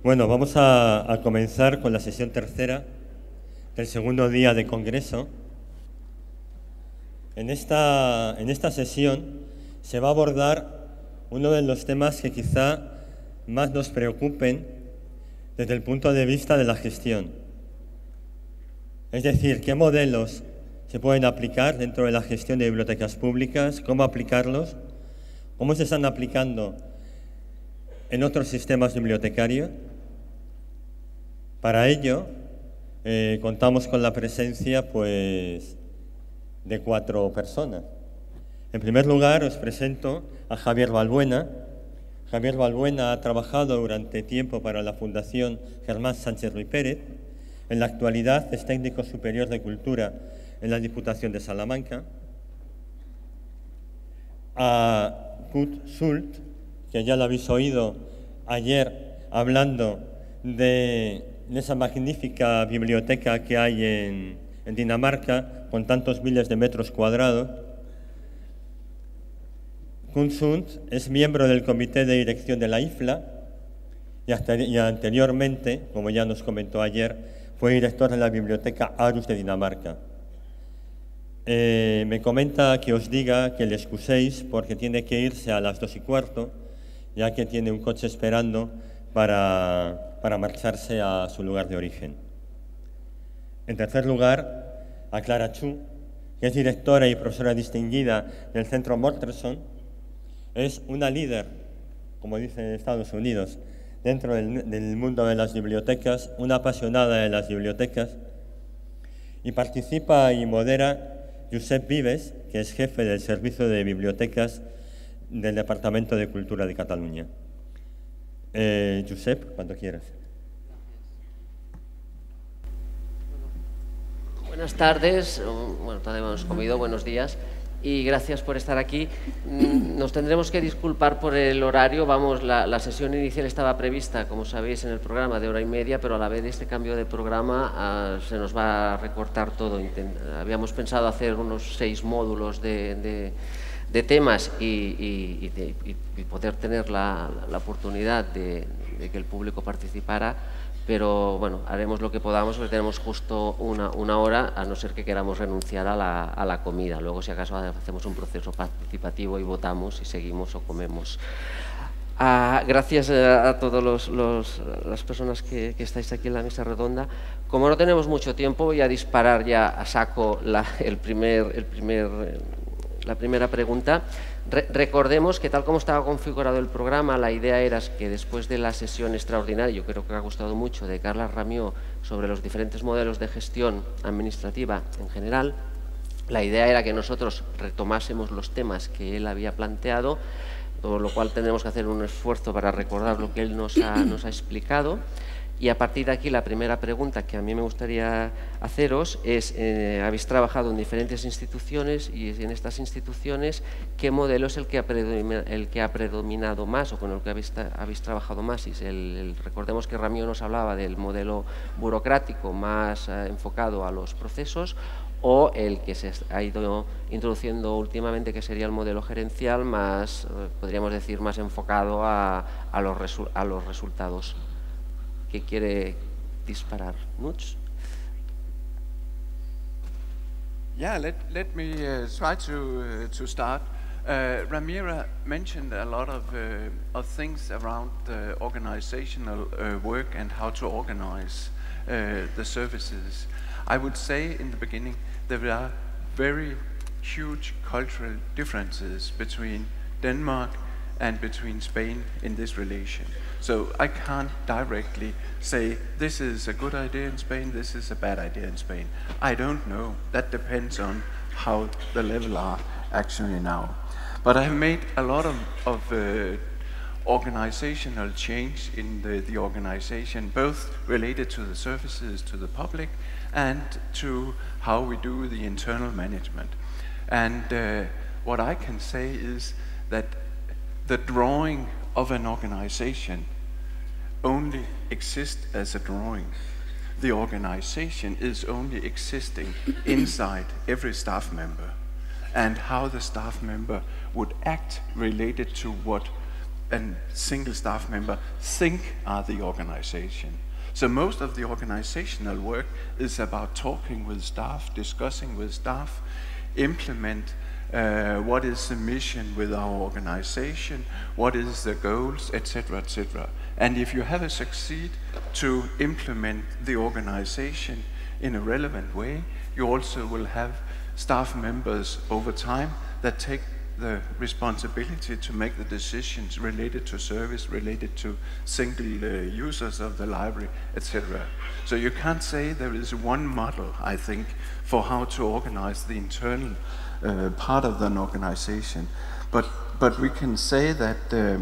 Bueno, vamos a comenzar con la sesión tercera del segundo día de Congreso. En esta sesión se va a abordar uno de los temas que quizá más nos preocupen desde el punto de vista de la gestión. Es decir, qué modelos se pueden aplicar dentro de la gestión de bibliotecas públicas, cómo aplicarlos, cómo se están aplicando en otros sistemas bibliotecarios. Para ello, contamos con la presencia de 4 personas. En primer lugar, os presento a Javier Balbuena. Javier Balbuena ha trabajado durante tiempo para la Fundación Germán Sánchez Ruy Pérez. En la actualidad es técnico superior de Cultura en la Diputación de Salamanca. A Kurt Schult, que ya lo habéis oído ayer hablando de esa magnífica biblioteca que hay en Dinamarca, con tantos miles de metros cuadrados. Kurt Schult es miembro del comité de dirección de la IFLA y anteriormente, como ya nos comentó ayer, fue director de la biblioteca Aarhus de Dinamarca. Me comenta que os diga que le excuséis porque tiene que irse a las 2:15, ya que tiene un coche esperando para marcharse a su lugar de origen. En tercer lugar, a Clara Chu, que es directora y profesora distinguida del Centro Mortenson. Es una líder, como dicen en Estados Unidos, dentro del mundo de las bibliotecas, una apasionada de las bibliotecas, y participa y modera Josep Vives, que es jefe del Servicio de Bibliotecas del Departamento de Cultura de Cataluña. Josep, cuando quieras. Buenas tardes, bueno, todavía hemos comido, buenos días y gracias por estar aquí. Nos tendremos que disculpar por el horario, la sesión inicial estaba prevista, como sabéis, en el programa de 1h30, pero a la vez de este cambio de programa se nos va a recortar todo. Habíamos pensado hacer unos 6 módulos de temas y poder tener la oportunidad de que el público participara, pero bueno, haremos lo que podamos porque tenemos justo una hora, a no ser que queramos renunciar a la comida. Luego, si acaso, hacemos un proceso participativo y votamos y seguimos o comemos. Gracias a todas las personas que estáis aquí en la mesa redonda. Como no tenemos mucho tiempo, voy a disparar ya a saco la primera pregunta. Recordemos que, tal como estaba configurado el programa, la idea era que después de la sesión extraordinaria, yo creo que ha gustado mucho, de Carles Ramió sobre los diferentes modelos de gestión administrativa en general, la idea era que nosotros retomásemos los temas que él había planteado, por lo cual tendremos que hacer un esfuerzo para recordar lo que él nos ha explicado. Y a partir de aquí, la primera pregunta que a mí me gustaría haceros es, habéis trabajado en diferentes instituciones y en estas instituciones, ¿qué modelo es el que ha predominado más o con el que habéis trabajado más? Recordemos que Ramió nos hablaba del modelo burocrático más enfocado a los procesos, o el que se ha ido introduciendo últimamente, que sería el modelo gerencial más, podríamos decir, más enfocado a los resultados. ¿Qué quiere disparar? Nuts? Yeah, let me try to start. Ramira mentioned a lot of things around organizational work and how to organize the services. I would say in the beginning there are very huge cultural differences between Denmark and between Spain in this relation. So I can't directly say this is a good idea in Spain, this is a bad idea in Spain. I don't know. That depends on how the level are actually now. But I have made a lot of organizational change in the organization, both related to the services to the public and to how we do the internal management. And what I can say is that the drawing of an organization only exists as a drawing. The organization is only existing inside every staff member, and how the staff member would act related to what single staff member think are the organization. So most of the organizational work is about talking with staff, discussing with staff, implement what is the mission with our organization, what is the goals, etc., etc. And if you have succeed to implement the organization in a relevant way, you also will have staff members over time that take the responsibility to make the decisions related to service, related to single users of the library, etc. So you can't say there is one model, I think, for how to organize the internal part of an organization. But we can say that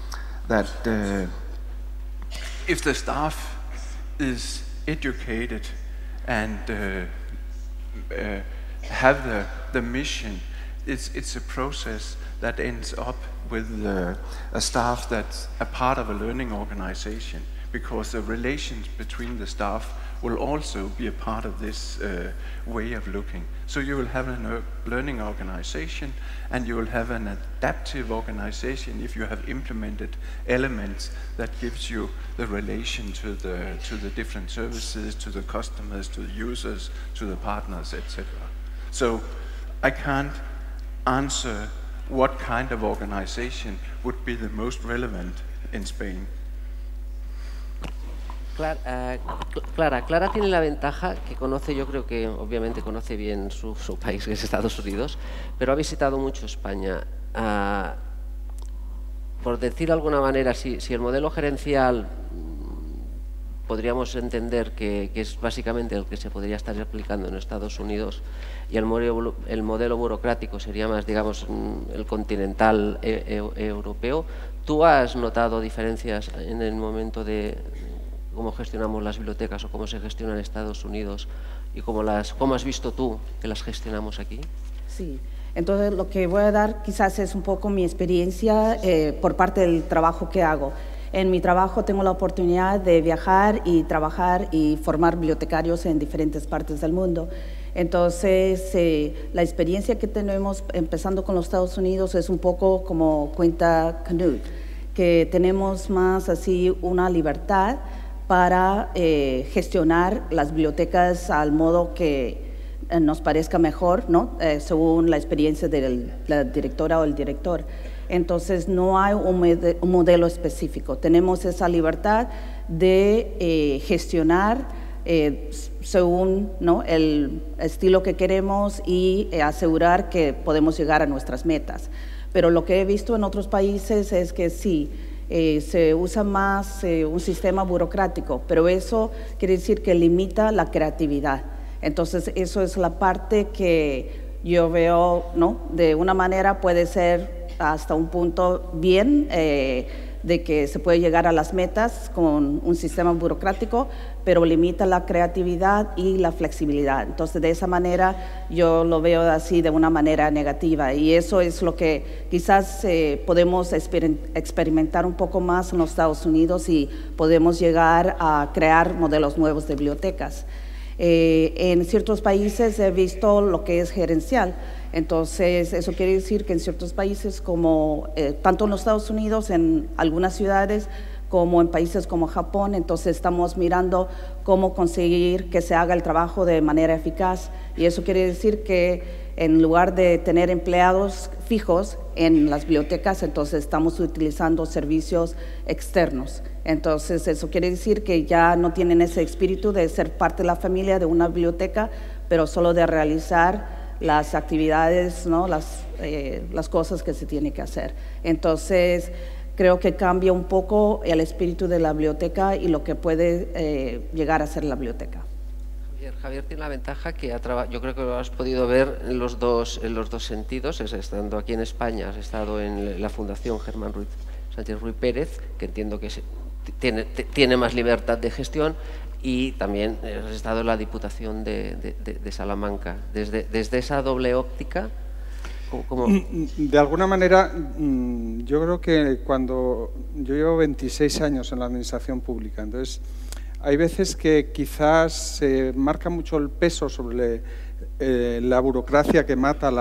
if the staff is educated and have the mission, it's a process that ends up with a staff that's a part of a learning organization, because the relations between the staff will also be a part of this way of looking. So you will have a learning organization, and you will have an adaptive organization if you have implemented elements that gives you the relation to the different services, to the customers, to the users, to the partners, etc. So I can't answer what kind of organization would be the most relevant in Spain. Clara tiene la ventaja que conoce, yo creo que obviamente conoce bien su país, que es Estados Unidos, pero ha visitado mucho España. Por decir de alguna manera, si el modelo gerencial podríamos entender que es básicamente el que se podría estar aplicando en Estados Unidos, y el modelo burocrático sería más, digamos, el continental europeo, ¿tú has notado diferencias en el momento de cómo gestionamos las bibliotecas o cómo se gestionan en Estados Unidos y cómo has visto tú que las gestionamos aquí? Sí, entonces lo que voy a dar quizás es un poco mi experiencia por parte del trabajo que hago. En mi trabajo tengo la oportunidad de viajar y trabajar y formar bibliotecarios en diferentes partes del mundo. Entonces, la experiencia que tenemos empezando con los Estados Unidos es un poco como cuenta Knut, que tenemos más así una libertad para gestionar las bibliotecas al modo que nos parezca mejor, ¿no? Según la experiencia de la directora o el director. Entonces, no hay un modelo específico. Tenemos esa libertad de gestionar según, ¿no?, el estilo que queremos y asegurar que podemos llegar a nuestras metas. Pero lo que he visto en otros países es que sí, se usa más un sistema burocrático, pero eso quiere decir que limita la creatividad. Entonces, eso es la parte que yo veo, ¿no?, de una manera puede ser hasta un punto bien, de que se puede llegar a las metas con un sistema burocrático, pero limita la creatividad y la flexibilidad. Entonces, de esa manera yo lo veo así de una manera negativa, y eso es lo que quizás podemos experimentar un poco más en los Estados Unidos y podemos llegar a crear modelos nuevos de bibliotecas. En ciertos países he visto lo que es gerencial. Entonces, eso quiere decir que en ciertos países, como tanto en los Estados Unidos, en algunas ciudades, como en países como Japón, entonces estamos mirando cómo conseguir que se haga el trabajo de manera eficaz. Y eso quiere decir que en lugar de tener empleados fijos en las bibliotecas, entonces estamos utilizando servicios externos. Entonces, eso quiere decir que ya no tienen ese espíritu de ser parte de la familia de una biblioteca, pero solo de realizar las actividades, ¿no?, las cosas que se tiene que hacer. Entonces, creo que cambia un poco el espíritu de la biblioteca y lo que puede llegar a ser la biblioteca. Javier tiene la ventaja que yo creo que lo has podido ver en los dos sentidos. Estando aquí en España, has estado en la Fundación Germán Sánchez Ruiz Pérez, que entiendo que tiene más libertad de gestión, y también has estado en la Diputación de Salamanca. Desde esa doble óptica, ¿cómo? De alguna manera, yo creo que cuando yo llevo 26 años en la administración pública, entonces hay veces que quizás se marca mucho el peso sobre la burocracia mata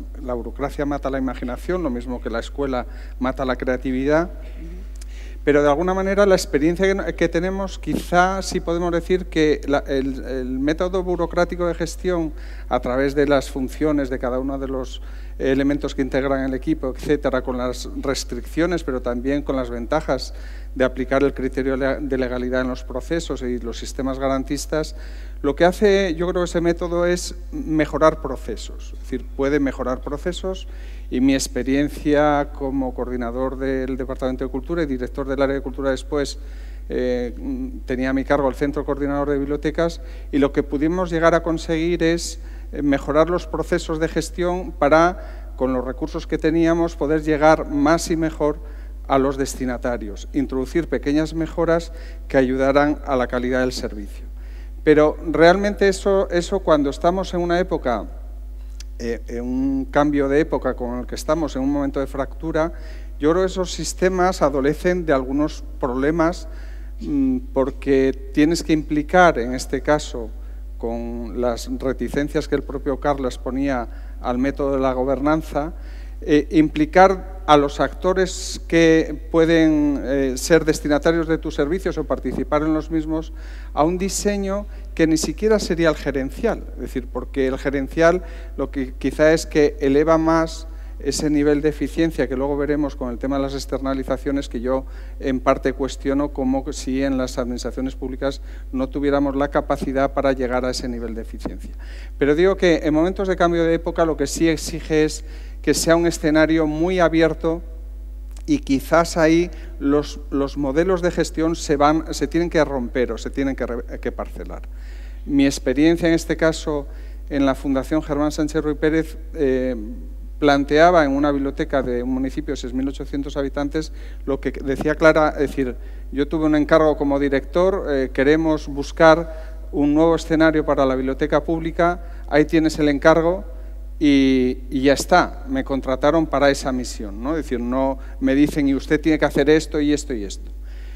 la imaginación, lo mismo que la escuela mata la creatividad. Pero de alguna manera la experiencia que tenemos, quizá sí podemos decir que el método burocrático de gestión a través de las funciones de cada uno de los elementos que integran el equipo, etcétera, con las restricciones, pero también con las ventajas de aplicar el criterio de legalidad en los procesos y los sistemas garantistas, lo que hace, yo creo, ese método es mejorar procesos. Es decir, puede mejorar procesos, y mi experiencia como coordinador del Departamento de Cultura y director del área de Cultura después, tenía a mi cargo el Centro Coordinador de Bibliotecas, y lo que pudimos llegar a conseguir es mejorar los procesos de gestión para, con los recursos que teníamos, poder llegar más y mejor a los destinatarios, introducir pequeñas mejoras que ayudaran a la calidad del servicio. Pero realmente eso cuando estamos en una época, en un cambio de época con el que estamos, en un momento de fractura, yo creo que esos sistemas adolecen de algunos problemas, porque tienes que implicar, en este caso, con las reticencias que el propio Carles ponía al método de la gobernanza, implicar a los actores que pueden ser destinatarios de tus servicios o participar en los mismos a un diseño que ni siquiera sería el gerencial. Es decir, porque el gerencial lo que quizá es que eleva más ese nivel de eficiencia que luego veremos con el tema de las externalizaciones, que yo en parte cuestiono como si en las administraciones públicas no tuviéramos la capacidad para llegar a ese nivel de eficiencia. Pero digo que en momentos de cambio de época lo que sí exige es que sea un escenario muy abierto, y quizás ahí los modelos de gestión se tienen que romper o se tienen que parcelar. Mi experiencia en este caso en la Fundación Germán Sánchez Ruy Pérez planteaba en una biblioteca de un municipio de 6.800 habitantes lo que decía Clara, es decir, yo tuve un encargo como director, queremos buscar un nuevo escenario para la biblioteca pública, ahí tienes el encargo, y ya está, me contrataron para esa misión, ¿no? Es decir, no me dicen y usted tiene que hacer esto y esto y esto.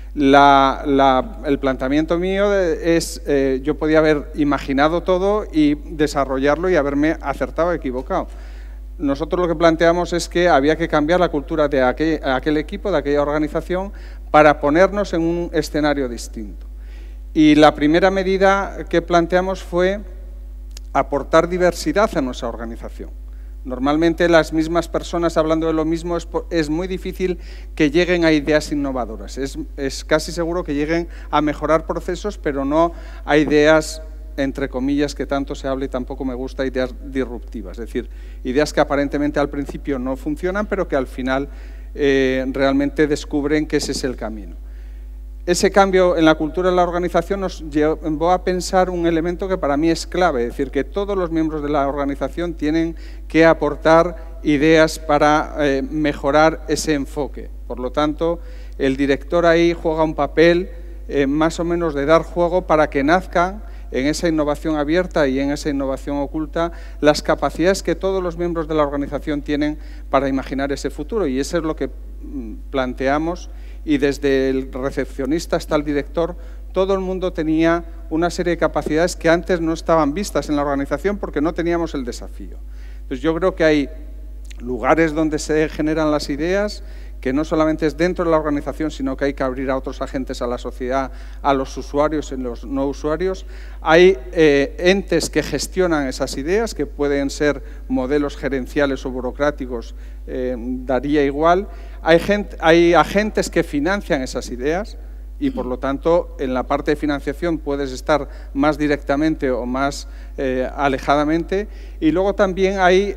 El planteamiento mío es, yo podía haber imaginado todo y desarrollarlo y haberme acertado o equivocado. Nosotros lo que planteamos es que había que cambiar la cultura de aquel equipo, de aquella organización, para ponernos en un escenario distinto. Y la primera medida que planteamos fue aportar diversidad a nuestra organización. Normalmente las mismas personas hablando de lo mismo es muy difícil que lleguen a ideas innovadoras. Es casi seguro que lleguen a mejorar procesos, pero no a ideas, entre comillas, que tanto se habla y tampoco me gusta, ideas disruptivas. Es decir, ideas que aparentemente al principio no funcionan, pero que al final realmente descubren que ese es el camino. Ese cambio en la cultura de la organización nos llevó a pensar un elemento que para mí es clave, es decir, que todos los miembros de la organización tienen que aportar ideas para mejorar ese enfoque. Por lo tanto, el director ahí juega un papel más o menos de dar juego para que nazcan en esa innovación abierta y en esa innovación oculta las capacidades que todos los miembros de la organización tienen para imaginar ese futuro, y eso es lo que planteamos. Y desde el recepcionista hasta el director, todo el mundo tenía una serie de capacidades que antes no estaban vistas en la organización porque no teníamos el desafío. Entonces yo creo que hay lugares donde se generan las ideas, que no solamente es dentro de la organización, sino que hay que abrir a otros agentes, a la sociedad, a los usuarios y los no usuarios. Hay entes que gestionan esas ideas, que pueden ser modelos gerenciales o burocráticos, daría igual. Hay agentes que financian esas ideas y, por lo tanto, en la parte de financiación puedes estar más directamente o más alejadamente. Y luego también hay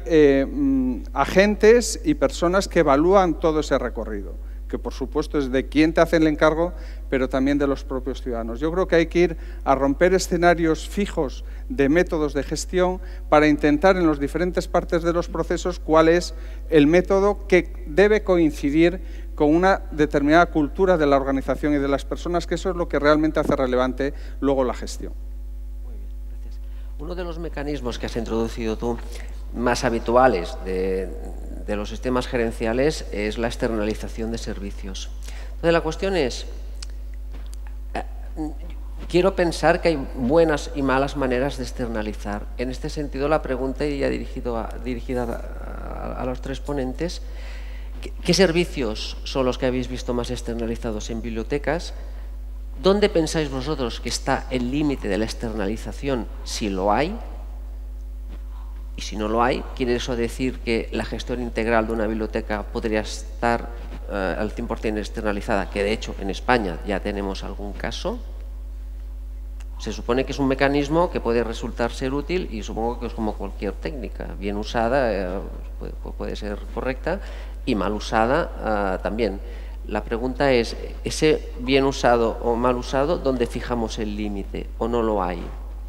agentes y personas que evalúan todo ese recorrido, que por supuesto es de quién te hace el encargo, pero también de los propios ciudadanos. Yo creo que hay que ir a romper escenarios fijos de métodos de gestión para intentar en las diferentes partes de los procesos cuál es el método que debe coincidir con una determinada cultura de la organización y de las personas, que eso es lo que realmente hace relevante luego la gestión. Muy bien, gracias. Uno de los mecanismos que has introducido tú más habituales de los sistemas gerenciales es la externalización de servicios. Entonces la cuestión es, quiero pensar que hay buenas y malas maneras de externalizar. En este sentido, la pregunta iría dirigida a los tres ponentes. ¿Qué servicios son los que habéis visto más externalizados en bibliotecas? ¿Dónde pensáis vosotros que está el límite de la externalización, si lo hay? Y si no lo hay, ¿quiere eso decir que la gestión integral de una biblioteca podría estar al 100% externalizada? Que de hecho en España ya tenemos algún caso. Se supone que es un mecanismo que puede resultar ser útil y supongo que es como cualquier técnica. Bien usada puede ser correcta y mal usada también. La pregunta es, ¿ese bien usado o mal usado, dónde fijamos el límite o no lo hay?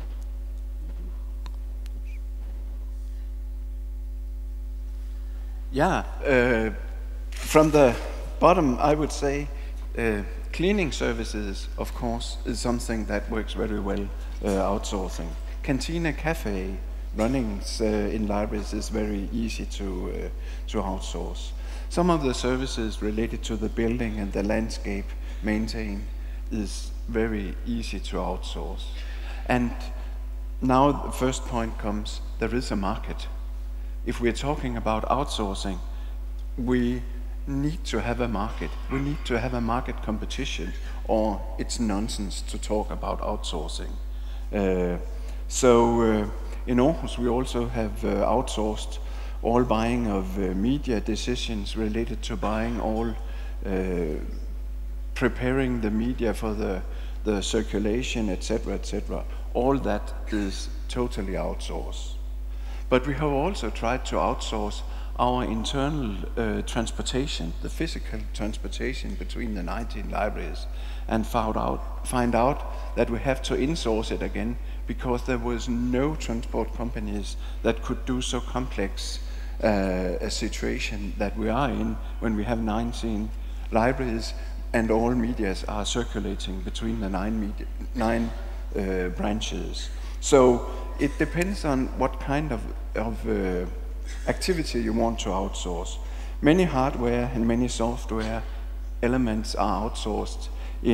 Yeah, from the bottom, I would say cleaning services, of course, is something that works very well outsourcing. Cantina cafe runnings in libraries is very easy to outsource. Some of the services related to the building and the landscape maintain is very easy to outsource. And now the first point comes, there is a market. If we're talking about outsourcing, we need to have a market. We need to have a market competition, or it's nonsense to talk about outsourcing. In Aarhus, we also have outsourced all buying of media decisions related to buying all, preparing the media for the circulation, etc., etc. All that is totally outsourced. But we have also tried to outsource our internal transportation, the physical transportation between the 19 libraries, and find out that we have to insource it again because there was no transport companies that could do so complex a situation that we are in when we have 19 libraries and all medias are circulating between the nine branches. So it depends on what kind of activity you want to outsource. Many hardware and many software elements are outsourced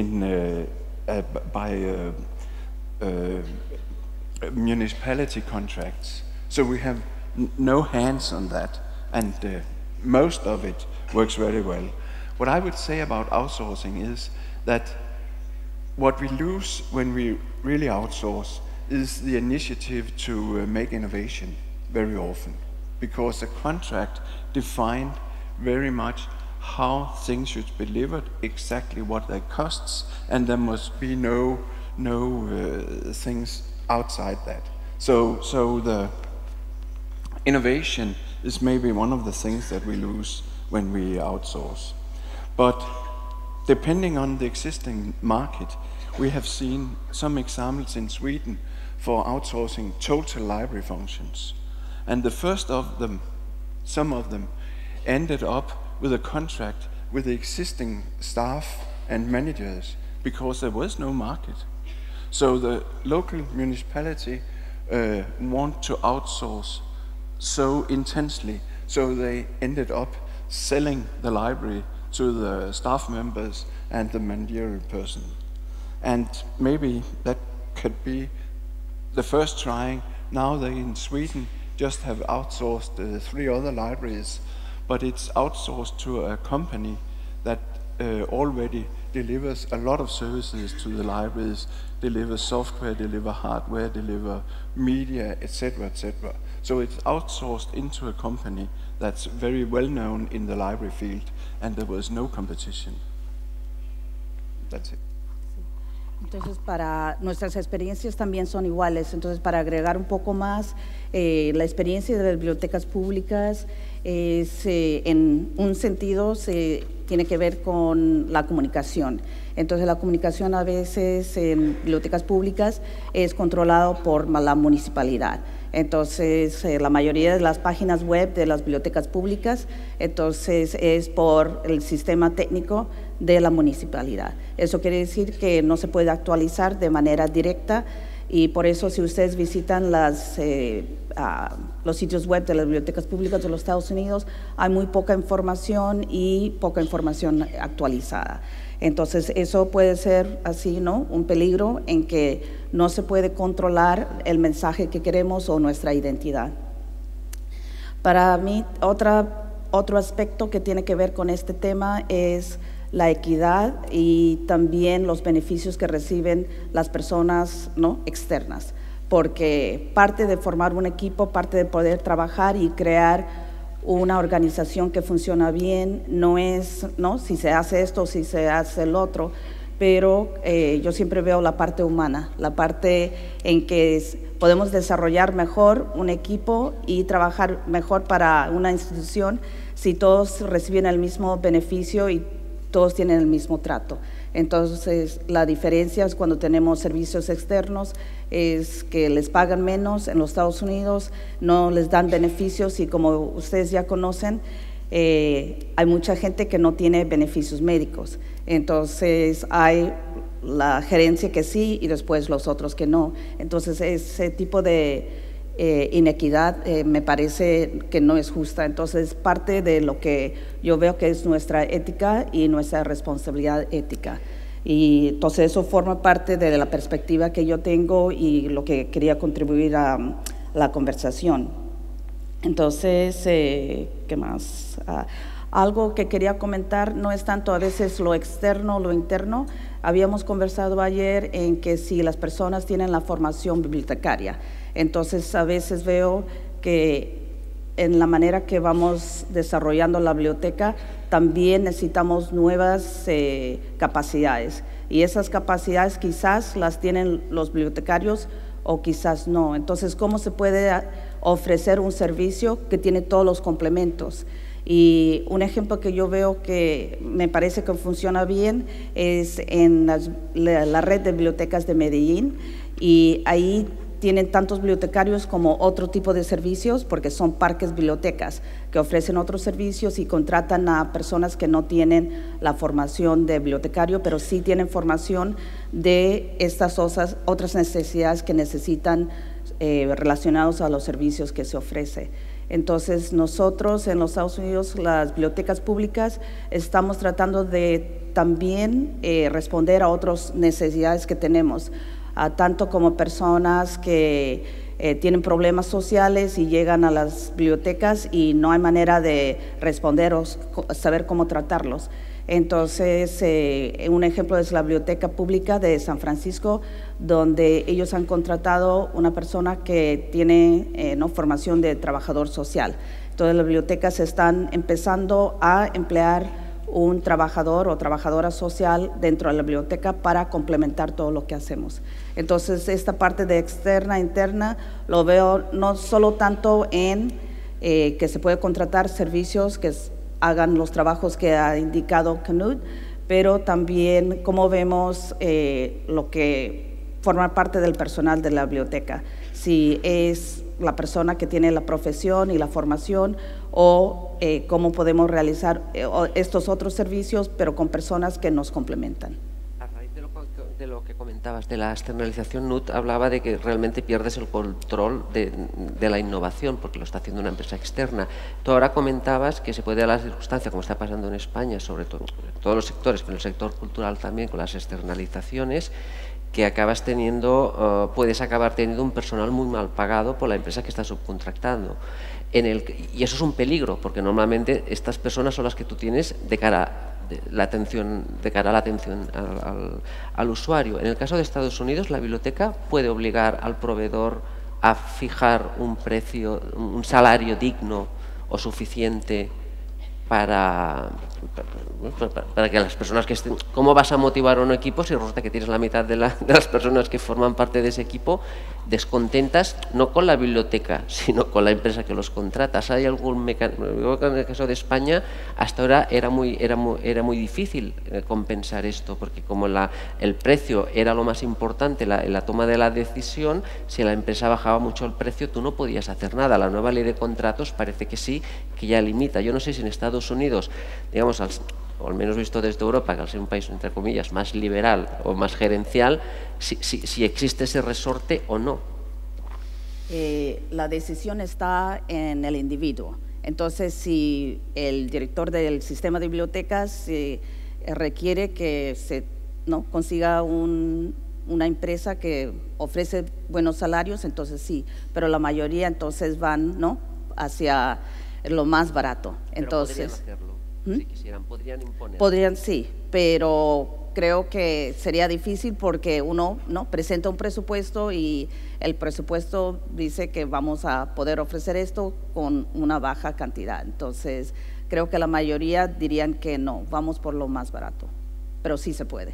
by municipality contracts. So we have no hands on that, and most of it works very well. What I would say about outsourcing is that what we lose when we really outsource is the initiative to make innovation very often, because the contract defined very much how things should be delivered, exactly what they costs, and there must be no things outside that. So the innovation is maybe one of the things that we lose when we outsource. But depending on the existing market, we have seen some examples in Sweden for outsourcing total library functions. And the first of them, some of them, ended up with a contract with the existing staff and managers because there was no market. So the local municipality want to outsource so intensely, so they ended up selling the library to the staff members and the managerial person. And maybe that could be the first trying. Now they in Sweden just have outsourced 3 other libraries, but it's outsourced to a company that already delivers a lot of services to the libraries, deliver software, deliver hardware, deliver media, etc., etc. So it's outsourced into a company that's very well known in the library field, and there was no competition. That's it. Entonces, para nuestras experiencias también son iguales. Entonces, para agregar un poco más, la experiencia de las bibliotecas públicas es, en un sentido, tiene que ver con la comunicación. Entonces, la comunicación a veces en bibliotecas públicas es controlado por la municipalidad. Entonces, la mayoría de las páginas web de las bibliotecas públicas, entonces, es por el sistema técnico de la municipalidad. Eso quiere decir que no se puede actualizar de manera directa Y por eso, si ustedes visitan los sitios web de las bibliotecas públicas de los Estados Unidos, hay muy poca información y poca información actualizada. Entonces, eso puede ser así, ¿no?, un peligro en que no se puede controlar el mensaje que queremos o nuestra identidad. Para mí, otro aspecto que tiene que ver con este tema es la equidad y también los beneficios que reciben las personas, ¿no?, externas, porque parte de formar un equipo, parte de poder trabajar y crear una organización que funciona bien, no es, ¿no?, si se hace esto o si se hace el otro, pero yo siempre veo la parte humana, la parte en que podemos desarrollar mejor un equipo y trabajar mejor para una institución si todos reciben el mismo beneficio y todos tienen el mismo trato. Entonces, la diferencia es cuando tenemos servicios externos, es que les pagan menos en los Estados Unidos, no les dan beneficios y como ustedes ya conocen, hay mucha gente que no tiene beneficios médicos. Entonces, hay la gerencia que sí y después los otros que no. Entonces, ese tipo de inequidad me parece que no es justa. Entonces, parte de lo que yo veo que es nuestra ética y nuestra responsabilidad ética. Y entonces eso forma parte de la perspectiva que yo tengo y lo que quería contribuir a la conversación. Entonces, ¿qué más? Algo que quería comentar no es tanto a veces lo externo o lo interno. Habíamos conversado ayer en que si las personas tienen la formación bibliotecaria, entonces a veces veo que en la manera que vamos desarrollando la biblioteca también necesitamos nuevas capacidades y esas capacidades quizás las tienen los bibliotecarios o quizás no. Entonces, ¿cómo se puede ofrecer un servicio que tiene todos los complementos? Y un ejemplo que yo veo que me parece que funciona bien es en la red de bibliotecas de Medellín, y ahí tienen tantos bibliotecarios como otro tipo de servicios, porque son parques bibliotecas que ofrecen otros servicios y contratan a personas que no tienen la formación de bibliotecario, pero sí tienen formación de estas otras necesidades que necesitan relacionados a los servicios que se ofrece. Entonces, nosotros en los Estados Unidos, las bibliotecas públicas, estamos tratando de también responder a otras necesidades que tenemos, tanto como personas que tienen problemas sociales y llegan a las bibliotecas y no hay manera de responder o saber cómo tratarlos. Entonces, un ejemplo es la Biblioteca Pública de San Francisco, donde ellos han contratado una persona que tiene formación de trabajador social. Entonces, las bibliotecas están empezando a emplear un trabajador o trabajadora social dentro de la biblioteca para complementar todo lo que hacemos. Entonces, esta parte de externa, interna, lo veo no solo tanto en que se puede contratar servicios que hagan los trabajos que ha indicado Knut, pero también cómo vemos lo que forma parte del personal de la biblioteca, si es la persona que tiene la profesión y la formación o cómo podemos realizar estos otros servicios, pero con personas que nos complementan. A raíz de lo que comentabas de la externalización, Knut hablaba de que realmente pierdes el control de la innovación porque lo está haciendo una empresa externa. Tú ahora comentabas que se puede dar la circunstancia, como está pasando en España, sobre todo en todos los sectores, pero en el sector cultural también, con las externalizaciones, que acabas teniendo, puedes acabar teniendo un personal muy mal pagado por la empresa que está subcontractando. Y eso es un peligro, porque normalmente estas personas son las que tú tienes de cara a la atención al usuario. En el caso de Estados Unidos, la biblioteca puede obligar al proveedor a fijar un precio, un salario digno o suficiente para que las personas que estén... ¿Cómo vas a motivar a un equipo si resulta que tienes la mitad de las personas que forman parte de ese equipo descontentas, no con la biblioteca, sino con la empresa que los contrata? ¿Hay algún mecanismo? En el caso de España, hasta ahora era muy difícil compensar esto, porque como el precio era lo más importante, la toma de la decisión, si la empresa bajaba mucho el precio, tú no podías hacer nada. La nueva ley de contratos parece que sí, que ya limita. Yo no sé si en Estados Unidos, digamos, o al menos visto desde Europa, que al ser un país, entre comillas, más liberal o más gerencial, si existe ese resorte o no. La decisión está en el individuo. Entonces, si el director del sistema de bibliotecas requiere que se consiga una empresa que ofrece buenos salarios, entonces sí, pero la mayoría entonces van hacia lo más barato. Pero entonces, podrían hacerlo, si quisieran, podrían imponer. Podrían, sí, pero creo que sería difícil porque uno presenta un presupuesto y el presupuesto dice que vamos a poder ofrecer esto con una baja cantidad. Entonces, creo que la mayoría dirían que no, vamos por lo más barato, pero sí se puede.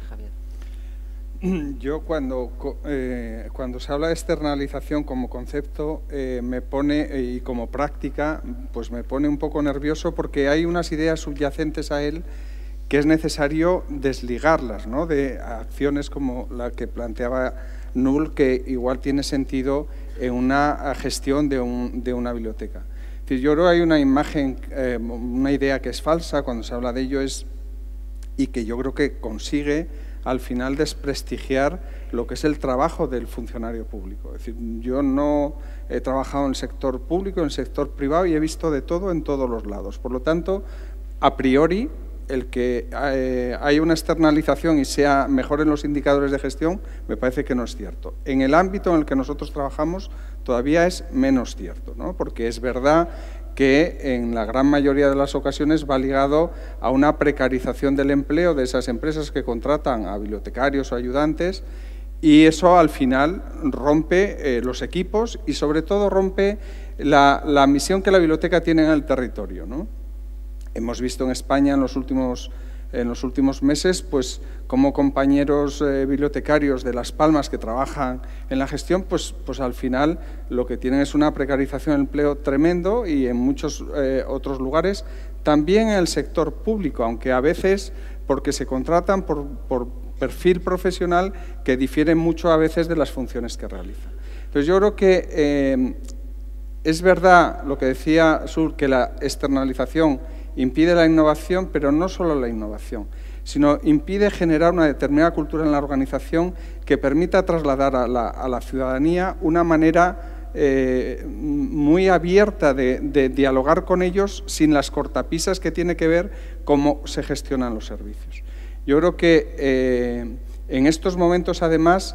Javier. Yo cuando se habla de externalización como concepto me pone, y como práctica, pues me pone un poco nervioso porque hay unas ideas subyacentes a él que es necesario desligarlas, ¿no?, de acciones como la que planteaba Null, que igual tiene sentido en una gestión de una biblioteca. Es decir, yo creo que hay una imagen, una idea que es falsa cuando se habla de ello, y que yo creo que consigue al final desprestigiar lo que es el trabajo del funcionario público. Es decir, yo no he trabajado en el sector público, en el sector privado, y he visto de todo en todos los lados. Por lo tanto, a priori, el que haya una externalización y sea mejor en los indicadores de gestión, me parece que no es cierto. En el ámbito en el que nosotros trabajamos todavía es menos cierto, ¿no?, porque es verdad que en la gran mayoría de las ocasiones va ligado a una precarización del empleo de esas empresas que contratan a bibliotecarios o ayudantes, y eso al final rompe los equipos y sobre todo rompe la misión que la biblioteca tiene en el territorio, ¿no? Hemos visto en España en los últimos meses, pues, como compañeros bibliotecarios de Las Palmas que trabajan en la gestión, pues al final lo que tienen es una precarización del empleo tremendo, y en muchos otros lugares, también en el sector público, aunque a veces porque se contratan por perfil profesional que difiere mucho a veces de las funciones que realizan. Entonces yo creo que es verdad lo que decía Sur, que la externalización impide la innovación, pero no solo la innovación, sino impide generar una determinada cultura en la organización que permita trasladar a la ciudadanía una manera muy abierta de dialogar con ellos, sin las cortapisas que tiene que ver cómo se gestionan los servicios. Yo creo que en estos momentos, además,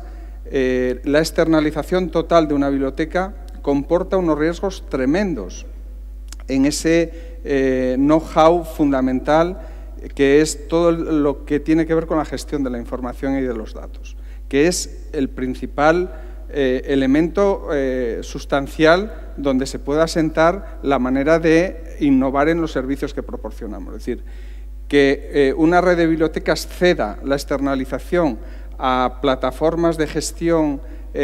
la externalización total de una biblioteca comporta unos riesgos tremendos en ese know-how fundamental que es todo lo que tiene que ver con la gestión de la información y de los datos, que es el principal elemento sustancial donde se puede asentar la manera de innovar en los servicios que proporcionamos. Es decir, que una red de bibliotecas ceda la externalización a plataformas de gestión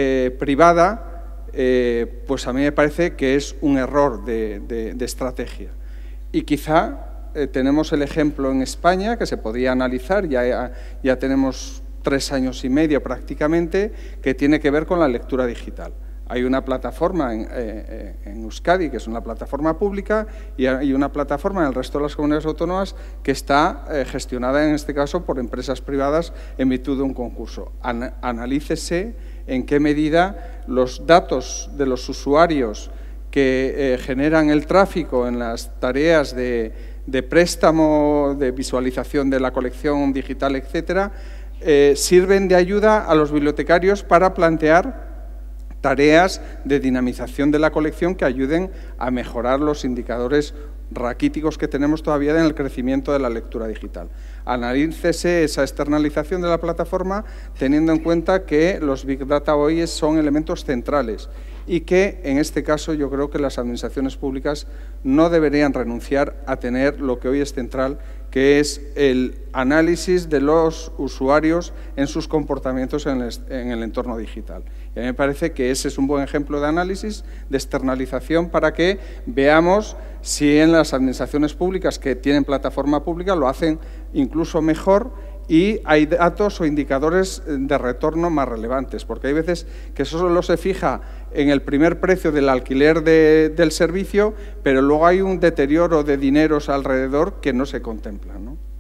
privada, pues a mí me parece que es un error de estrategia. Y quizá tenemos el ejemplo en España, que se podría analizar, ya tenemos 3 años y medio prácticamente, que tiene que ver con la lectura digital. Hay una plataforma en Euskadi, que es una plataforma pública, y hay una plataforma en el resto de las comunidades autónomas que está gestionada, en este caso, por empresas privadas en virtud de un concurso. Analícese en qué medida los datos de los usuarios que generan el tráfico en las tareas de préstamo, de visualización de la colección digital, etcétera, sirven de ayuda a los bibliotecarios para plantear tareas de dinamización de la colección que ayuden a mejorar los indicadores raquíticos que tenemos todavía en el crecimiento de la lectura digital. Analícese esa externalización de la plataforma teniendo en cuenta que los Big Data hoy son elementos centrales y que, en este caso, yo creo que las administraciones públicas no deberían renunciar a tener lo que hoy es central, que es el análisis de los usuarios en sus comportamientos en el entorno digital. Y a mí me parece que ese es un buen ejemplo de análisis, de externalización, para que veamos si en las administraciones públicas que tienen plataforma pública lo hacen incluso mejor y hay datos o indicadores de retorno más relevantes, porque hay veces que solo se fija en el primer precio del alquiler del servicio, pero luego hay un deterioro de dineros alrededor que no se contempla, ¿no?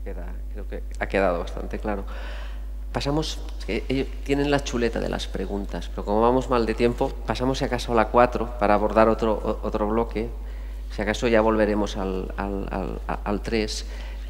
creo que ha quedado bastante claro. Pasamos, ellos tienen la chuleta de las preguntas, pero como vamos mal de tiempo, pasamos si acaso a la 4 para abordar otro bloque. Si acaso ya volveremos al 3.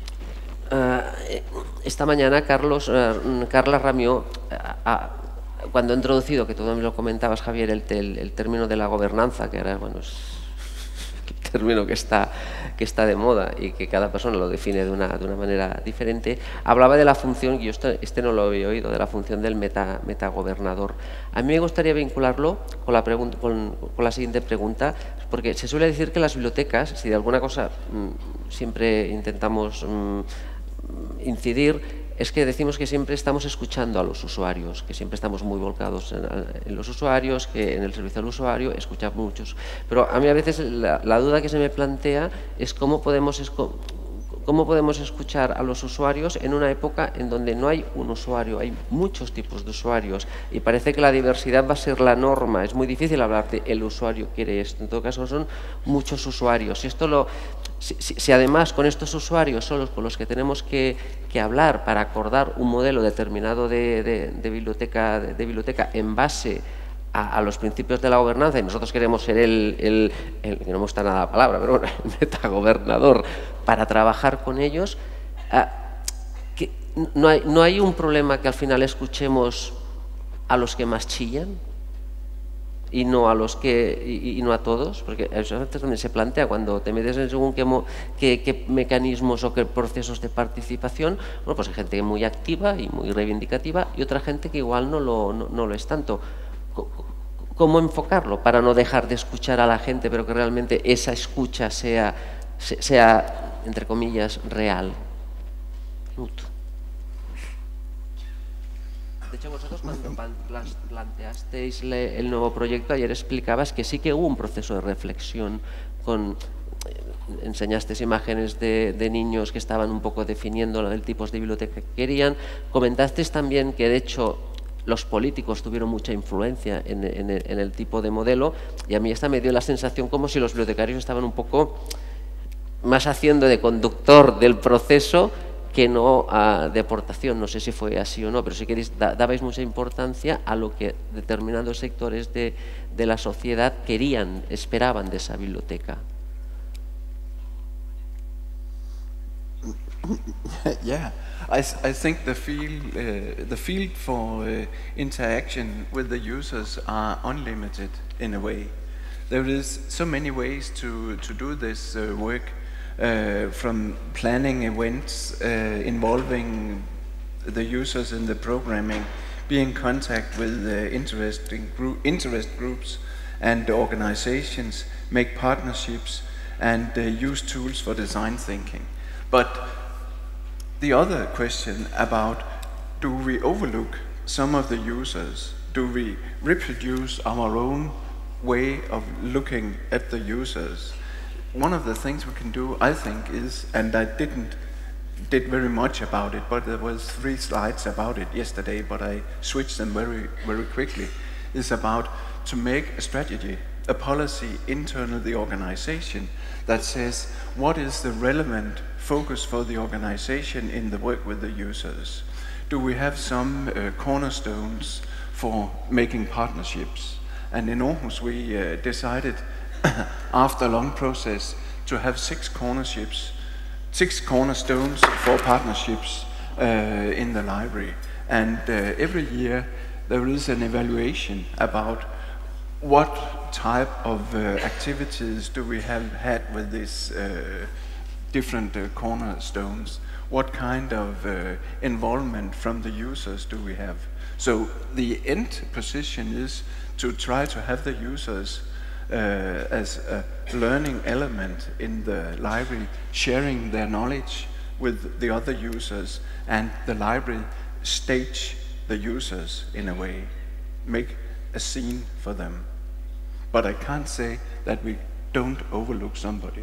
Esta mañana Carla Ramió, cuando ha introducido, que tú me lo comentabas, Javier, el término de la gobernanza, que ahora, bueno, es el término que está de moda y que cada persona lo define de una manera diferente, hablaba de la función, y yo este no lo había oído, de la función del metagobernador. A mí me gustaría vincularlo con la siguiente pregunta, porque se suele decir que las bibliotecas, si de alguna cosa siempre intentamos incidir, es que decimos que siempre estamos escuchando a los usuarios, que siempre estamos muy volcados en los usuarios, que en el servicio al usuario escuchamos muchos. Pero a mí a veces la duda que se me plantea es cómo podemos escuchar a los usuarios en una época en donde no hay un usuario, hay muchos tipos de usuarios y parece que la diversidad va a ser la norma. Es muy difícil hablar de el usuario quiere esto, en todo caso son muchos usuarios. Si además con estos usuarios son los con los que tenemos que hablar para acordar un modelo determinado de biblioteca en base a los principios de la gobernanza, y nosotros queremos ser que no me gusta nada la palabra, pero bueno, el metagobernador para trabajar con ellos, ¿no hay un problema que al final escuchemos a los que más chillan? Y no a todos, porque eso a veces también se plantea cuando te metes en según qué mecanismos o qué procesos de participación. Bueno, pues hay gente muy activa y muy reivindicativa y otra gente que igual no lo es tanto. ¿Cómo enfocarlo para no dejar de escuchar a la gente, pero que realmente esa escucha sea entre comillas, real? De hecho, vosotros cuando planteasteis el nuevo proyecto, ayer explicabas que sí que hubo un proceso de reflexión enseñasteis imágenes de niños que estaban un poco definiendo el tipo de biblioteca que querían. Comentasteis también que, de hecho, los políticos tuvieron mucha influencia en el tipo de modelo, y a mí esta me dio la sensación como si los bibliotecarios estaban un poco más haciendo de conductor del proceso que no de aportación. No sé si fue así o no, pero sí que dabais mucha importancia a lo que determinados sectores de la sociedad esperaban de esa biblioteca. Yeah, I think the field for interaction with the users are unlimited in a way. There is so many ways to do this work, from planning events involving the users in the programming, be in contact with interest groups and organizations, make partnerships, and use tools for design thinking. But the other question about, do we overlook some of the users? Do we reproduce our own way of looking at the users? One of the things we can do, I think, is, and I did very much about it, but there was 3 slides about it yesterday, but I switched them very, very quickly, is about to make a strategy, a policy internal the organization that says what is the relevant focus for the organization in the work with the users. Do we have some cornerstones for making partnerships? And in Aarhus we decided after a long process to have 6 cornerships, 6 cornerstones for partnerships in the library. And every year there is an evaluation about what type of activities do we have had with these different cornerstones. What kind of involvement from the users do we have? So the end position is to try to have the users as a learning element in the library, sharing their knowledge with the other users, and the library stage the users in a way, make a scene for them. But I can't say that we don't overlook somebody.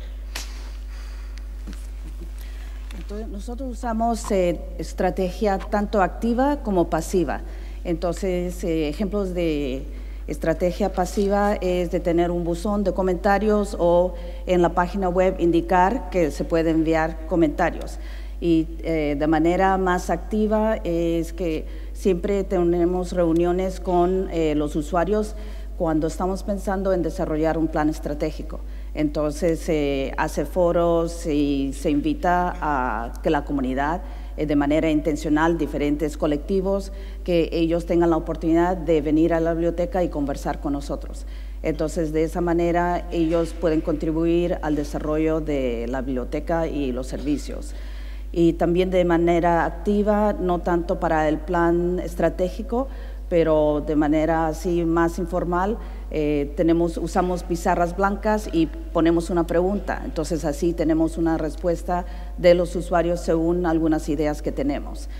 Entonces, nosotros usamos estrategia tanto activa como pasiva. Entonces, ejemplos de estrategia pasiva es de tener un buzón de comentarios o en la página web indicar que se puede enviar comentarios. Y de manera más activa es que siempre tenemos reuniones con los usuarios cuando estamos pensando en desarrollar un plan estratégico. Entonces se hace foros y se invita a que la comunidad, de manera intencional, diferentes colectivos, que ellos tengan la oportunidad de venir a la biblioteca y conversar con nosotros. Entonces, de esa manera, ellos pueden contribuir al desarrollo de la biblioteca y los servicios. Y también de manera activa, no tanto para el plan estratégico, pero de manera así más informal, usamos pizarras blancas y ponemos una pregunta. Entonces, así tenemos una respuesta de los usuarios según algunas ideas que tenemos.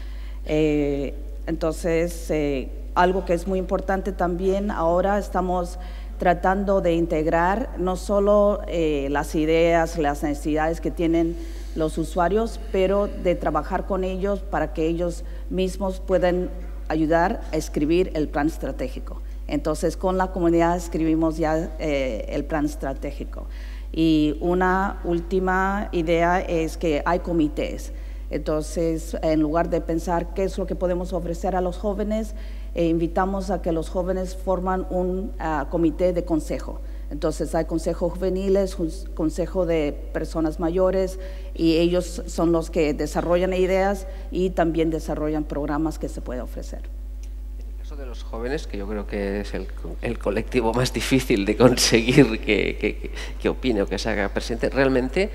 Entonces, algo que es muy importante también, ahora estamos tratando de integrar no solo las ideas, las necesidades que tienen los usuarios, pero de trabajar con ellos para que ellos mismos puedan ayudar a escribir el plan estratégico. Entonces, con la comunidad escribimos ya el plan estratégico. Y una última idea es que hay comités. Entonces, en lugar de pensar qué es lo que podemos ofrecer a los jóvenes, invitamos a que los jóvenes forman un comité de consejo. Entonces, hay consejos juveniles, consejo de personas mayores, y ellos son los que desarrollan ideas y también desarrollan programas que se pueden ofrecer. En el caso de los jóvenes, que yo creo que es el colectivo más difícil de conseguir que opine o que se haga presente, realmente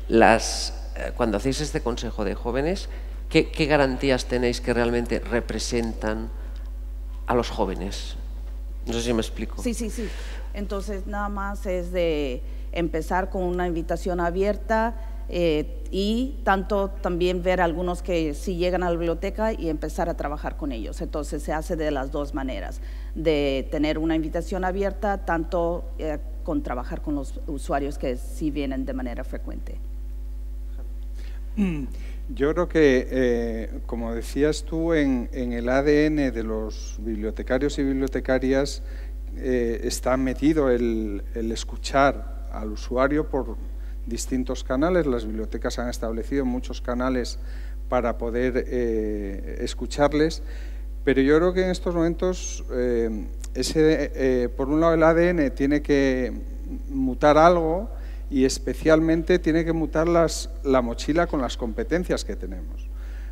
cuando hacéis este consejo de jóvenes, ¿qué garantías tenéis que realmente representan a los jóvenes? No sé si me explico. Sí. Entonces, nada más es de empezar con una invitación abierta y también ver algunos que sí llegan a la biblioteca y empezar a trabajar con ellos. Entonces, se hace de las dos maneras, de tener una invitación abierta, tanto con trabajar con los usuarios que sí vienen de manera frecuente. Yo creo que, como decías tú, en el ADN de los bibliotecarios y bibliotecarias está metido el escuchar al usuario por distintos canales. Las bibliotecas han establecido muchos canales para poder escucharles, pero yo creo que en estos momentos por un lado el ADN tiene que mutar algo, y especialmente tiene que mutar la mochila con las competencias que tenemos.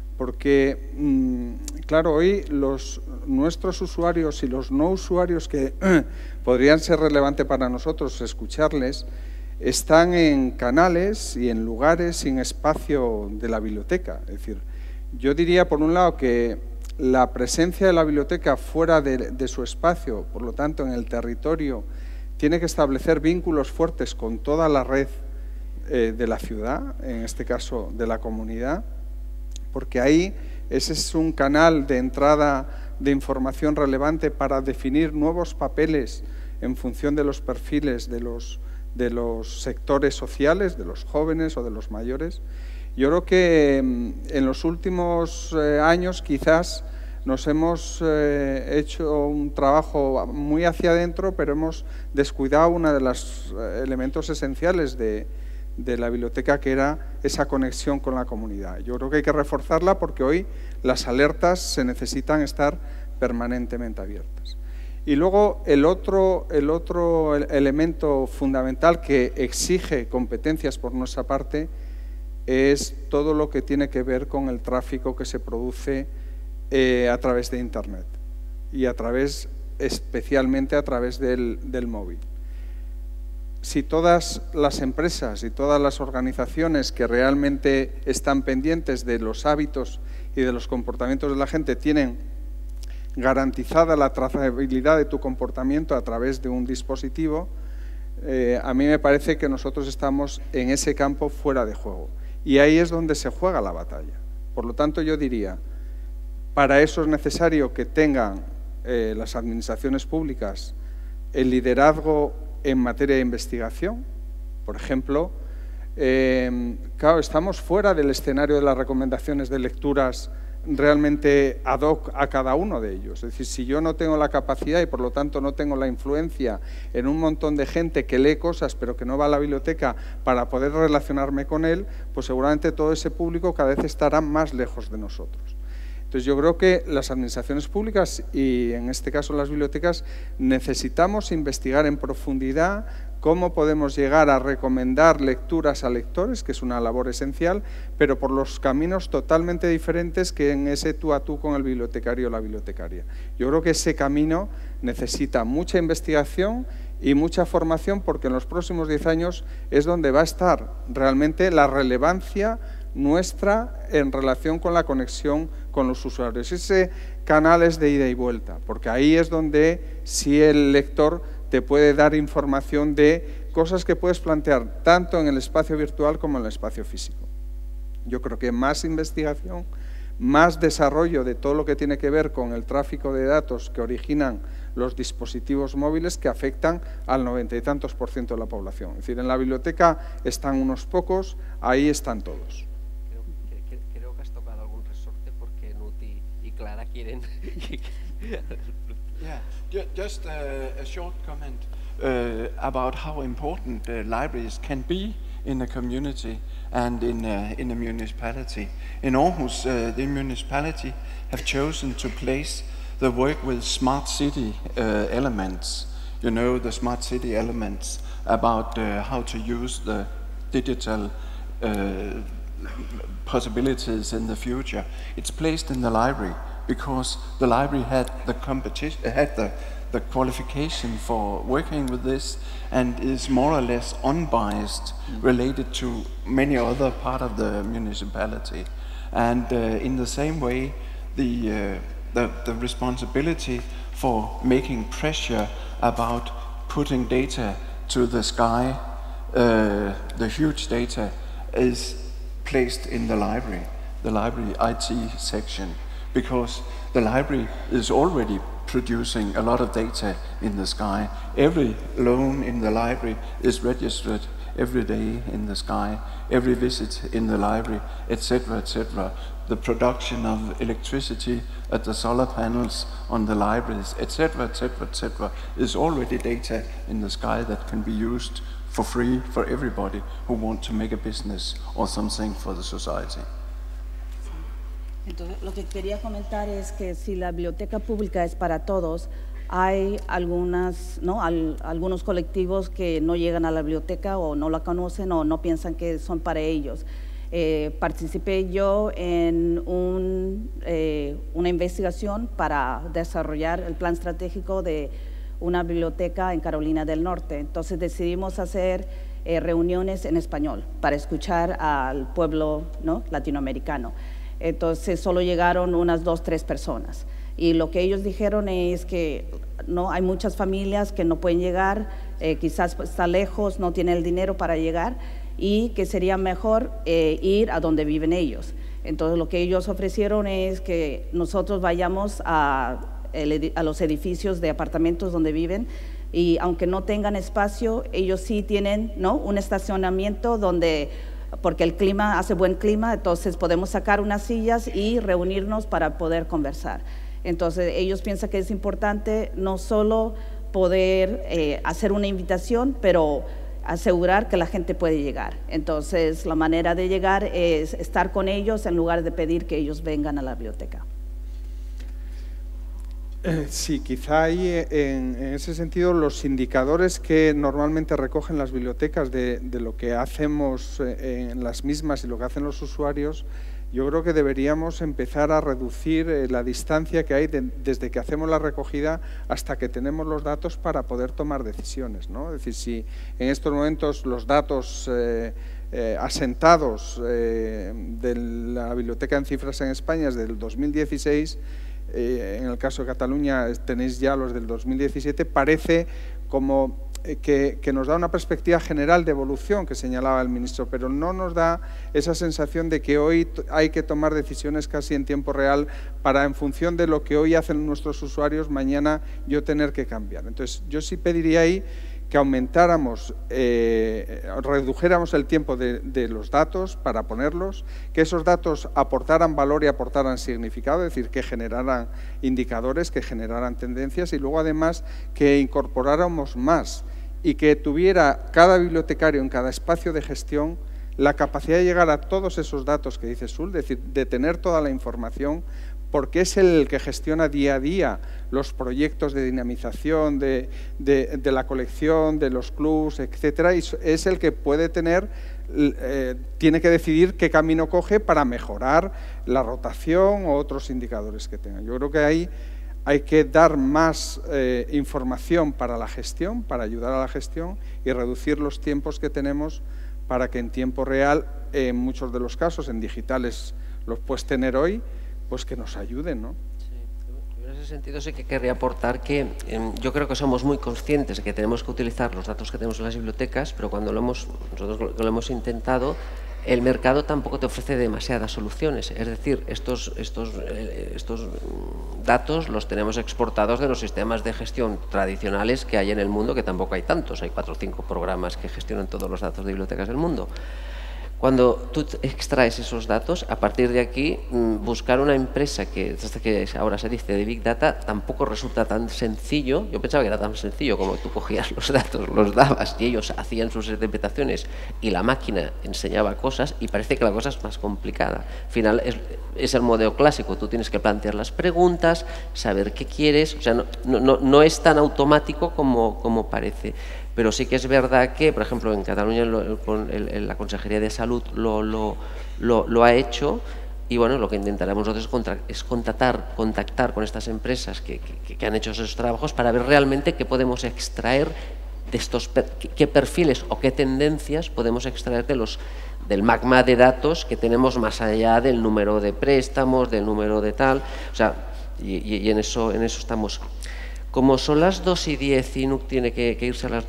Porque, claro, hoy nuestros usuarios y los no usuarios que podrían ser relevantes para nosotros escucharles, están en canales y en lugares sin espacio de la biblioteca. Es decir, yo diría, por un lado, que la presencia de la biblioteca fuera de su espacio, por lo tanto, en el territorio, tiene que establecer vínculos fuertes con toda la red de la ciudad, en este caso de la comunidad, porque ahí ese es un canal de entrada de información relevante para definir nuevos papeles en función de los perfiles de los sectores sociales, de los jóvenes o de los mayores. Yo creo que en los últimos años quizás nos hemos hecho un trabajo muy hacia adentro, pero hemos descuidado uno de los elementos esenciales de la biblioteca, que era esa conexión con la comunidad. Yo creo que hay que reforzarla porque hoy las alertas se necesitan estar permanentemente abiertas. Y luego el otro elemento fundamental que exige competencias por nuestra parte es todo lo que tiene que ver con el tráfico que se produce a través de Internet y especialmente a través del móvil. Si todas las empresas y todas las organizaciones que realmente están pendientes de los hábitos y de los comportamientos de la gente tienen garantizada la trazabilidad de tu comportamiento a través de un dispositivo, a mí me parece que nosotros estamos en ese campo fuera de juego. Y ahí es donde se juega la batalla. Por lo tanto, yo diría, para eso es necesario que tengan las administraciones públicas el liderazgo en materia de investigación. Por ejemplo, claro, estamos fuera del escenario de las recomendaciones de lecturas realmente ad hoc a cada uno de ellos. Es decir, si yo no tengo la capacidad y por lo tanto no tengo la influencia en un montón de gente que lee cosas pero que no va a la biblioteca para poder relacionarme con él, pues seguramente todo ese público cada vez estará más lejos de nosotros. Entonces yo creo que las administraciones públicas y en este caso las bibliotecas necesitamos investigar en profundidad cómo podemos llegar a recomendar lecturas a lectores, que es una labor esencial, pero por los caminos totalmente diferentes que en ese tú a tú con el bibliotecario o la bibliotecaria. Yo creo que ese camino necesita mucha investigación y mucha formación, porque en los próximos 10 años es donde va a estar realmente la relevancia nuestra en relación con la conexión con los usuarios. Ese canal es de ida y vuelta, porque ahí es donde sí el lector te puede dar información de cosas que puedes plantear tanto en el espacio virtual como en el espacio físico. Yo creo que más investigación, más desarrollo de todo lo que tiene que ver con el tráfico de datos que originan los dispositivos móviles que afectan al 90 y tantos % de la población. Es decir, en la biblioteca están unos pocos, ahí están todos. Creo que has tocado algún resorte porque Nuti y Clara quieren... Yeah, just a short comment about how important libraries can be in a community and in a municipality. In Aarhus, the municipality have chosen to place the work with smart city elements, you know, the smart city elements about how to use the digital possibilities in the future. It's placed in the library because the library had the competition, had the qualification for working with this, and is more or less unbiased related to many other part of the municipality. And in the same way, the responsibility for making pressure about putting data to the sky, the huge data, is placed in the library IT section, because the library is already producing a lot of data in the sky. Every loan in the library is registered every day in the sky, every visit in the library, etc., etc. The production of electricity at the solar panels on the libraries, etc., etc., etc., is already data in the sky that can be used for free for everybody who want to make a business or something for the society. Entonces, lo que quería comentar es que si la biblioteca pública es para todos, hay algunos colectivos que no llegan a la biblioteca o no la conocen o no piensan que son para ellos. Participé yo en una investigación para desarrollar el plan estratégico de una biblioteca en Carolina del Norte. Entonces decidimos hacer reuniones en español para escuchar al pueblo, ¿no?, latinoamericano. Entonces solo llegaron unas 2 o 3 personas y lo que ellos dijeron es que no hay muchas familias que no pueden llegar, quizás está lejos, no tienen el dinero para llegar y que sería mejor ir a donde viven ellos. Entonces lo que ellos ofrecieron es que nosotros vayamos a los edificios de apartamentos donde viven, y aunque no tengan espacio, ellos sí tienen, ¿no?, un estacionamiento donde, porque el clima hace buen clima, entonces podemos sacar unas sillas y reunirnos para poder conversar. Entonces ellos piensan que es importante no solo poder hacer una invitación, pero asegurar que la gente puede llegar. Entonces la manera de llegar es estar con ellos en lugar de pedir que ellos vengan a la biblioteca. Sí, quizá ahí en ese sentido los indicadores que normalmente recogen las bibliotecas de lo que hacemos en las mismas y lo que hacen los usuarios, yo creo que deberíamos empezar a reducir la distancia que hay desde que hacemos la recogida hasta que tenemos los datos para poder tomar decisiones, ¿no? Es decir, si en estos momentos los datos asentados de la Biblioteca en Cifras en España es del 2016, en el caso de Cataluña tenéis ya los del 2017, parece como que nos da una perspectiva general de evolución que señalaba el ministro, pero no nos da esa sensación de que hoy hay que tomar decisiones casi en tiempo real para, en función de lo que hoy hacen nuestros usuarios, mañana yo tener que cambiar. Entonces, yo sí pediría ahí que aumentáramos, redujéramos el tiempo de los datos para ponerlos, que esos datos aportaran valor y aportaran significado, es decir, que generaran indicadores, que generaran tendencias y luego además que incorporáramos más y que tuviera cada bibliotecario en cada espacio de gestión la capacidad de llegar a todos esos datos que dice Sul, es decir, de tener toda la información, porque es el que gestiona día a día los proyectos de dinamización de la colección, de los clubs, etcétera, y es el que puede tener, tiene que decidir qué camino coge para mejorar la rotación o otros indicadores que tenga. Yo creo que ahí hay que dar más información para la gestión, para ayudar a la gestión y reducir los tiempos que tenemos para que en tiempo real, en muchos de los casos, en digitales los puedes tener hoy, pues que nos ayuden, ¿no? Sí. En ese sentido sí que querría aportar que yo creo que somos muy conscientes de que tenemos que utilizar los datos que tenemos en las bibliotecas, pero cuando nosotros lo hemos intentado, el mercado tampoco te ofrece demasiadas soluciones. Es decir, estos datos los tenemos exportados de los sistemas de gestión tradicionales que hay en el mundo, que tampoco hay tantos, hay 4 o 5 programas que gestionan todos los datos de bibliotecas del mundo. Cuando tú extraes esos datos, a partir de aquí, buscar una empresa que ahora se dice de Big Data tampoco resulta tan sencillo. Yo pensaba que era tan sencillo como tú cogías los datos, los dabas y ellos hacían sus interpretaciones y la máquina enseñaba cosas y parece que la cosa es más complicada. Al final es el modelo clásico, tú tienes que plantear las preguntas, saber qué quieres, o sea, no es tan automático como parece. Pero sí que es verdad que, por ejemplo, en Cataluña la Consejería de Salud lo ha hecho y bueno, lo que intentaremos nosotros es contactar con estas empresas que han hecho esos trabajos para ver realmente qué podemos extraer de qué perfiles o qué tendencias podemos extraer del magma de datos que tenemos más allá del número de préstamos, del número de tal, o sea, y en eso estamos. Como son las 2:10 y Nuc tiene que irse a las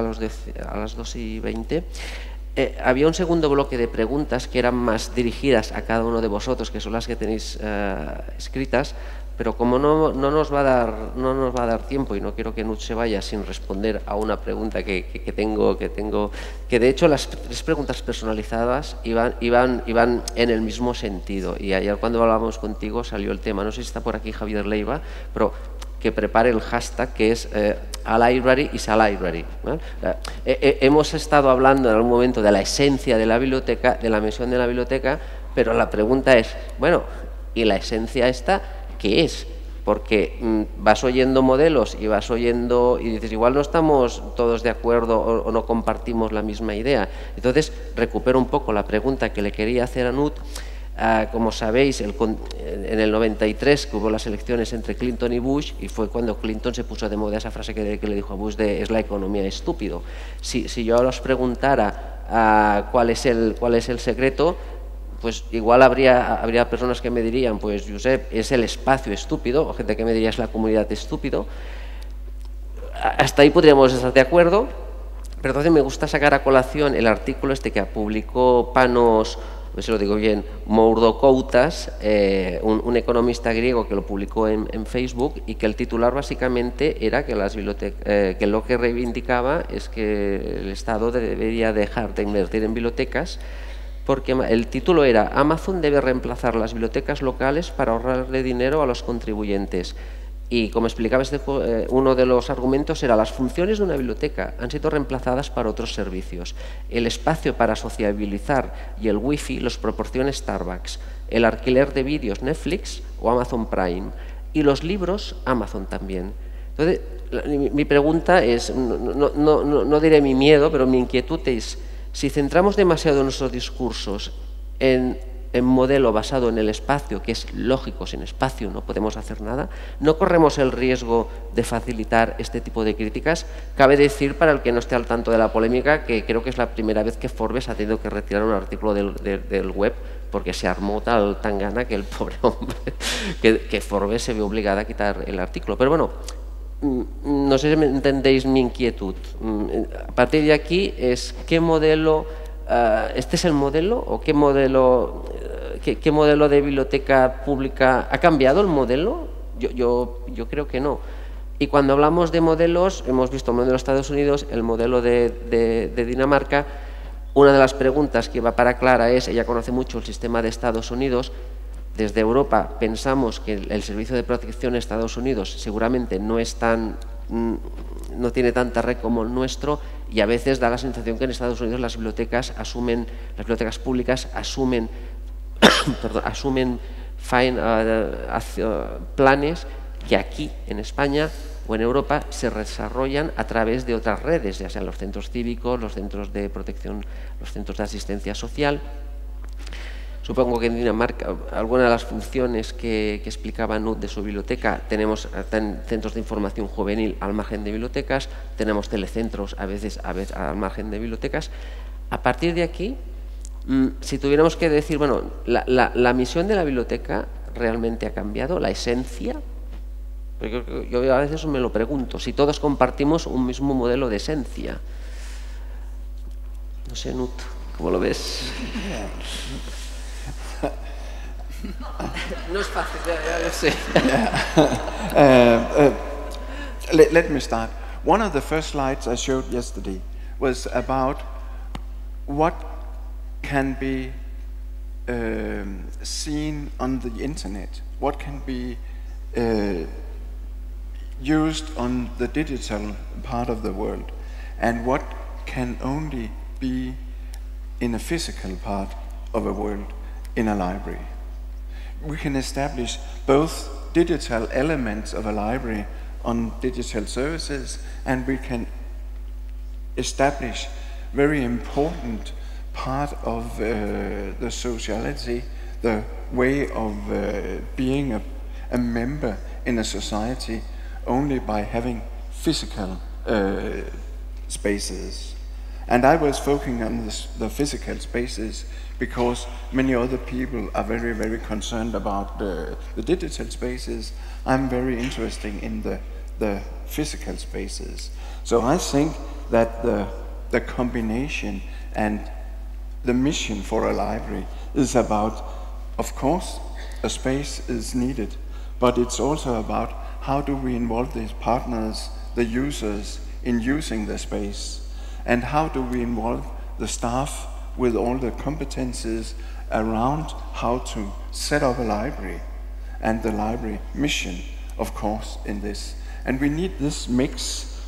2:20, había un segundo bloque de preguntas que eran más dirigidas a cada uno de vosotros, que son las que tenéis escritas, pero como no nos va a dar tiempo y no quiero que Nuc se vaya sin responder a una pregunta que tengo, que de hecho las 3 preguntas personalizadas iban en el mismo sentido, y ayer cuando hablábamos contigo salió el tema, no sé si está por aquí Javier Leiva, pero que prepare el hashtag que es a library is a library, ¿no? Hemos estado hablando en algún momento de la esencia de la biblioteca, de la misión de la biblioteca, pero la pregunta es, bueno, ¿y la esencia esta qué es? Porque vas oyendo modelos y vas oyendo y dices, igual no estamos todos de acuerdo o no compartimos la misma idea. Entonces, recupero un poco la pregunta que le quería hacer a Nuc. Como sabéis, en el 93 que hubo las elecciones entre Clinton y Bush, y fue cuando Clinton se puso de moda esa frase que le dijo a Bush de es la economía estúpido. Si yo ahora os preguntara cuál es el secreto, pues igual habría personas que me dirían, pues Josep, es el espacio estúpido, o gente que me diría es la comunidad estúpido. Hasta ahí podríamos estar de acuerdo, pero entonces me gusta sacar a colación el artículo que publicó Panos, a ver si lo digo bien, Mourdokoutas, un economista griego que lo publicó en Facebook, y que el titular básicamente era que que lo que reivindicaba es que el Estado debería dejar de invertir en bibliotecas, porque el título era Amazon debe reemplazar las bibliotecas locales para ahorrarle dinero a los contribuyentes. Y como explicaba uno de los argumentos era las funciones de una biblioteca han sido reemplazadas por otros servicios. El espacio para sociabilizar y el wifi los proporciona Starbucks, el alquiler de vídeos Netflix o Amazon Prime, y los libros Amazon también. Entonces, mi pregunta es, no diré mi miedo, pero mi inquietud es, si centramos demasiado nuestros discursos en modelo basado en el espacio, que es lógico, sin espacio no podemos hacer nada, ¿no corremos el riesgo de facilitar este tipo de críticas? Cabe decir, para el que no esté al tanto de la polémica, que creo que es la primera vez que Forbes ha tenido que retirar un artículo del web porque se armó tal tangana que el pobre hombre, que Forbes se vio obligada a quitar el artículo. Pero bueno, no sé si me entendéis mi inquietud. A partir de aquí es qué modelo... ¿Este es el modelo o qué modelo de biblioteca pública? ¿Ha cambiado el modelo? Yo creo que no. Y cuando hablamos de modelos, hemos visto el modelo de Estados Unidos, el modelo de Dinamarca. Una de las preguntas que va para Clara es, ella conoce mucho el sistema de Estados Unidos. Desde Europa pensamos que el servicio de protección de Estados Unidos seguramente no tiene tanta red como el nuestro, y a veces da la sensación que en Estados Unidos las bibliotecas públicas asumen planes que aquí en España o en Europa se desarrollan a través de otras redes, ya sean los centros cívicos, los centros de protección, los centros de asistencia social. Supongo que en Dinamarca, algunas de las funciones que explicaba Knut de su biblioteca, tenemos centros de información juvenil al margen de bibliotecas, tenemos telecentros a veces al margen de bibliotecas. A partir de aquí, si tuviéramos que decir, bueno, la misión de la biblioteca realmente ha cambiado, la esencia. Porque yo a veces me lo pregunto, si todos compartimos un mismo modelo de esencia. No sé, Knut, ¿cómo lo ves? No es fácil, ya lo sé. Let me start. One of the first slides I showed yesterday was about what can be seen on the internet, what can be used on the digital part of the world, and what can only be in a physical part of a world in a library. We can establish both digital elements of a library on digital services, and we can establish very important part of the sociality, the way of being a member in a society only by having physical spaces. And I was focusing on the physical spaces because many other people are very, very concerned about the digital spaces. I'm very interested in the physical spaces. So I think that the combination and the mission for a library is about, of course, a space is needed, but it's also about how do we involve these partners, the users, in using the space, and how do we involve the staff with all the competences around how to set up a library and the library mission, of course, in this. And we need this mix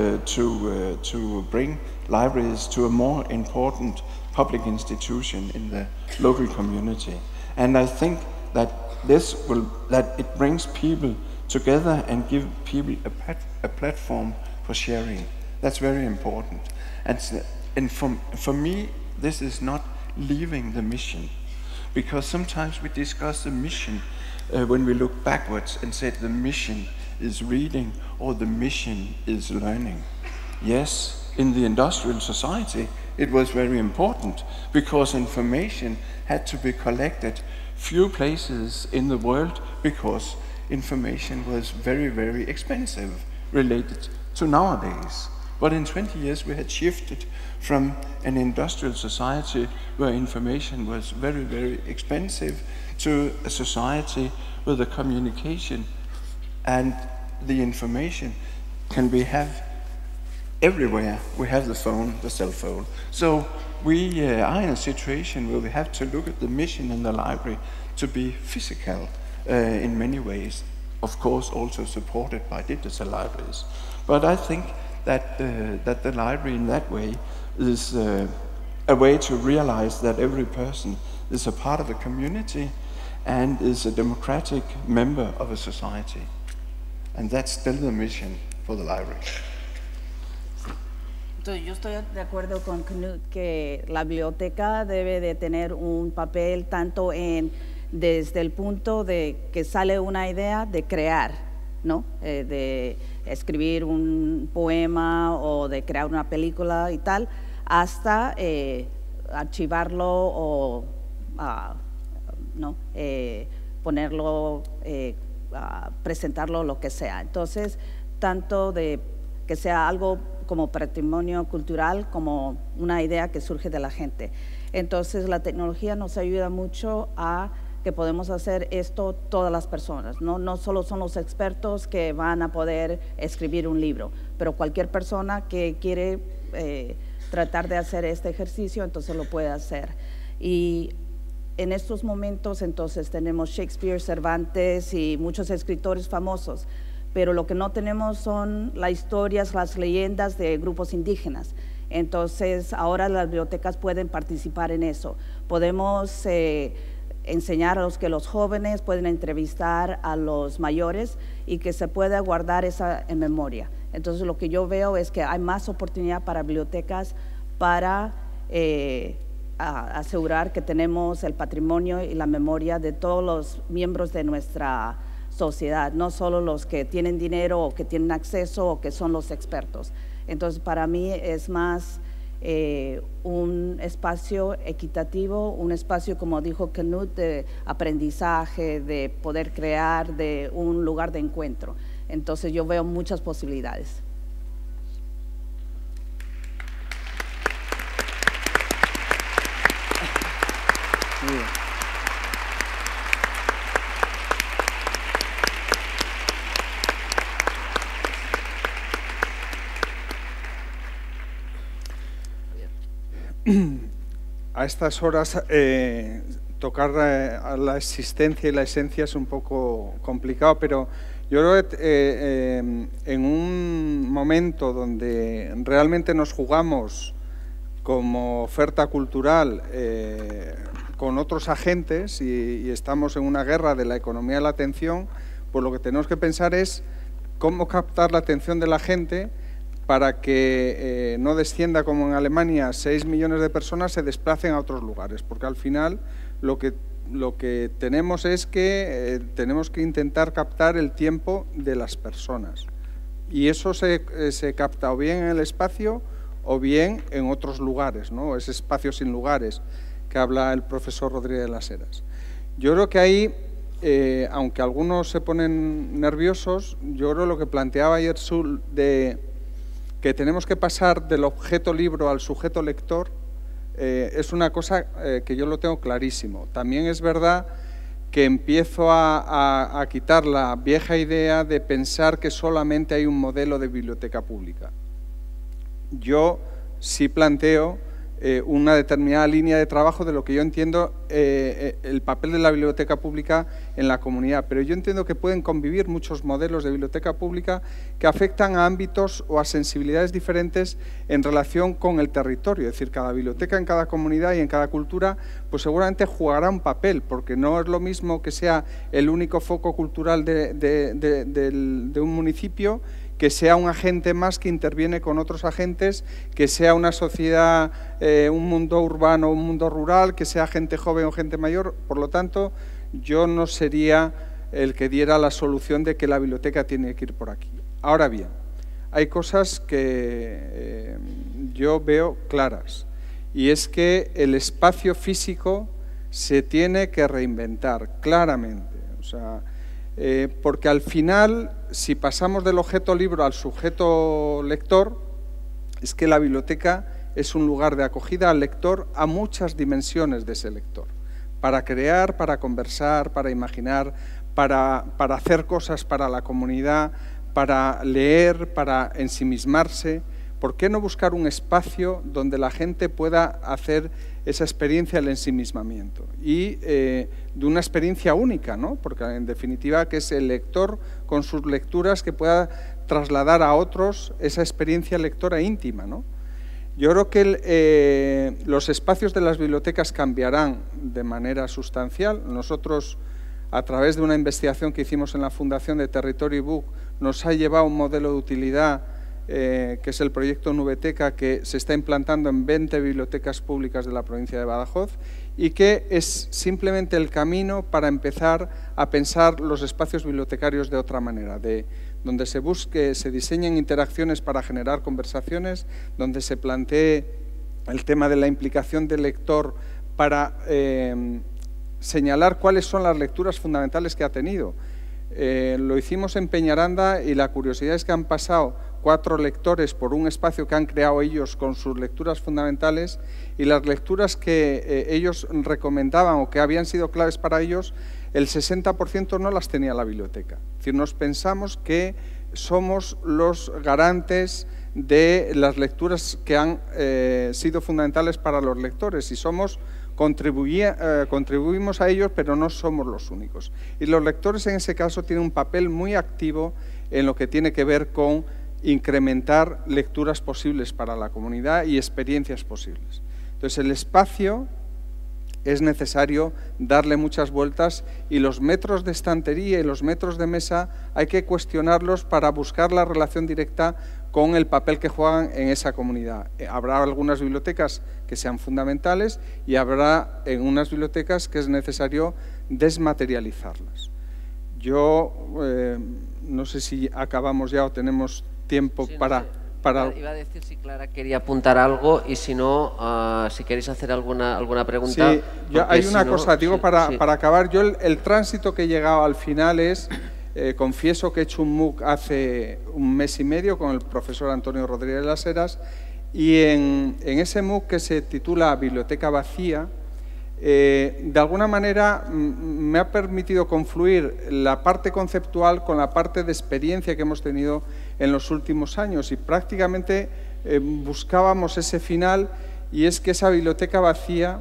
to bring libraries to a more important public institution in the local community. And I think that that it brings people together and give people a platform for sharing. That's very important. And for me, this is not leaving the mission, because sometimes we discuss the mission when we look backwards and say the mission is reading or the mission is learning. Yes, in the industrial society, it was very important because information had to be collected few places in the world because information was very, very expensive related to nowadays. But in 20 years we had shifted from an industrial society where information was very, very expensive to a society where the communication and the information can be have everywhere. We have the phone, the cell phone. So we are in a situation where we have to look at the mission in the library to be physical in many ways, of course also supported by digital libraries. But I think that the library in that way is a way to realize that every person is a part of a community and is a democratic member of a society. And that's still the mission for the library. Entonces, yo estoy de acuerdo con Knut que la biblioteca debe de tener un papel tanto desde el punto de que sale una idea de crear, ¿no? De escribir un poema o de crear una película y tal, hasta archivarlo o ¿no? Ponerlo, presentarlo, lo que sea. Entonces, tanto de que sea algo como patrimonio cultural, como una idea que surge de la gente. Entonces, la tecnología nos ayuda mucho a que podemos hacer esto todas las personas, no solo son los expertos que van a poder escribir un libro, pero cualquier persona que quiere tratar de hacer este ejercicio, entonces lo puede hacer. Y en estos momentos, entonces, tenemos Shakespeare, Cervantes y muchos escritores famosos, pero lo que no tenemos son las historias, las leyendas de grupos indígenas. Entonces, ahora las bibliotecas pueden participar en eso. Podemos enseñar a los jóvenes pueden entrevistar a los mayores y que se pueda guardar esa en memoria. Entonces, lo que yo veo es que hay más oportunidad para bibliotecas para asegurar que tenemos el patrimonio y la memoria de todos los miembros de nuestra sociedad, no solo los que tienen dinero o que tienen acceso o que son los expertos. Entonces, para mí es más un espacio equitativo, un espacio, como dijo Knut, de aprendizaje, de poder crear, de un lugar de encuentro. Entonces, yo veo muchas posibilidades. A estas horas tocar a la existencia y la esencia es un poco complicado, pero yo creo que en un momento donde realmente nos jugamos como oferta cultural con otros agentes y estamos en una guerra de la economía de la atención, pues lo que tenemos que pensar es cómo captar la atención de la gente para que no descienda como en Alemania 6 millones de personas se desplacen a otros lugares, porque al final lo que tenemos es que tenemos que intentar captar el tiempo de las personas y eso se capta o bien en el espacio o bien en otros lugares, ¿no? Ese espacio sin lugares que habla el profesor Rodríguez de las Heras. Yo creo que ahí, aunque algunos se ponen nerviosos, yo creo lo que planteaba ayer Sul de que tenemos que pasar del objeto libro al sujeto lector, es una cosa que yo lo tengo clarísimo. También es verdad que empiezo a quitar la vieja idea de pensar que solamente hay un modelo de biblioteca pública. Yo sí planteo una determinada línea de trabajo de lo que yo entiendo el papel de la biblioteca pública en la comunidad, pero yo entiendo que pueden convivir muchos modelos de biblioteca pública que afectan a ámbitos o a sensibilidades diferentes en relación con el territorio, es decir, cada biblioteca en cada comunidad y en cada cultura pues seguramente jugará un papel, porque no es lo mismo que sea el único foco cultural de un municipio, que sea un agente más que interviene con otros agentes, que sea una sociedad, un mundo urbano o un mundo rural, que sea gente joven o gente mayor. Por lo tanto, yo no sería el que diera la solución de que la biblioteca tiene que ir por aquí. Ahora bien, hay cosas que yo veo claras, y es que el espacio físico se tiene que reinventar claramente. O sea, porque al final, si pasamos del objeto libro al sujeto lector, es que la biblioteca es un lugar de acogida al lector a muchas dimensiones de ese lector, para crear, para conversar, para imaginar, para hacer cosas para la comunidad, para leer, para ensimismarse. ¿Por qué no buscar un espacio donde la gente pueda hacer esa experiencia del ensimismamiento? Y de una experiencia única, ¿no? Porque en definitiva que es el lector con sus lecturas que pueda trasladar a otros esa experiencia lectora íntima, ¿no? Yo creo que los espacios de las bibliotecas cambiarán de manera sustancial. Nosotros, a través de una investigación que hicimos en la Fundación de Territory Book, nos ha llevado un modelo de utilidad que es el proyecto Nubeteca, que se está implantando en 20 bibliotecas públicas de la provincia de Badajoz y que es simplemente el camino para empezar a pensar los espacios bibliotecarios de otra manera, donde se diseñen interacciones para generar conversaciones, donde se plantee el tema de la implicación del lector para señalar cuáles son las lecturas fundamentales que ha tenido. Lo hicimos en Peñaranda y la curiosidad es que han pasado 4 lectores por un espacio que han creado ellos con sus lecturas fundamentales, y las lecturas que ellos recomendaban o que habían sido claves para ellos, el 60% no las tenía la biblioteca. Es decir, nos pensamos que somos los garantes de las lecturas que han sido fundamentales para los lectores, y contribuimos a ellos, pero no somos los únicos. Y los lectores en ese caso tienen un papel muy activo en lo que tiene que ver con incrementar lecturas posibles para la comunidad y experiencias posibles. Entonces, el espacio es necesario darle muchas vueltas, y los metros de estantería y los metros de mesa hay que cuestionarlos para buscar la relación directa con el papel que juegan en esa comunidad. Habrá algunas bibliotecas que sean fundamentales y habrá en unas bibliotecas que es necesario desmaterializarlas. Yo no sé si acabamos ya o tenemos tiempo sí, para... Iba a decir si Clara quería apuntar algo, y si no, si queréis hacer alguna pregunta. Sí, hay una cosa, digo, para acabar, yo el tránsito que he llegado al final es, confieso que he hecho un MOOC hace un mes y medio con el profesor Antonio Rodríguez de las Heras, y en ese MOOC, que se titula Biblioteca Vacía, de alguna manera me ha permitido confluir la parte conceptual con la parte de experiencia que hemos tenido en los últimos años, y prácticamente buscábamos ese final, y es que esa biblioteca vacía,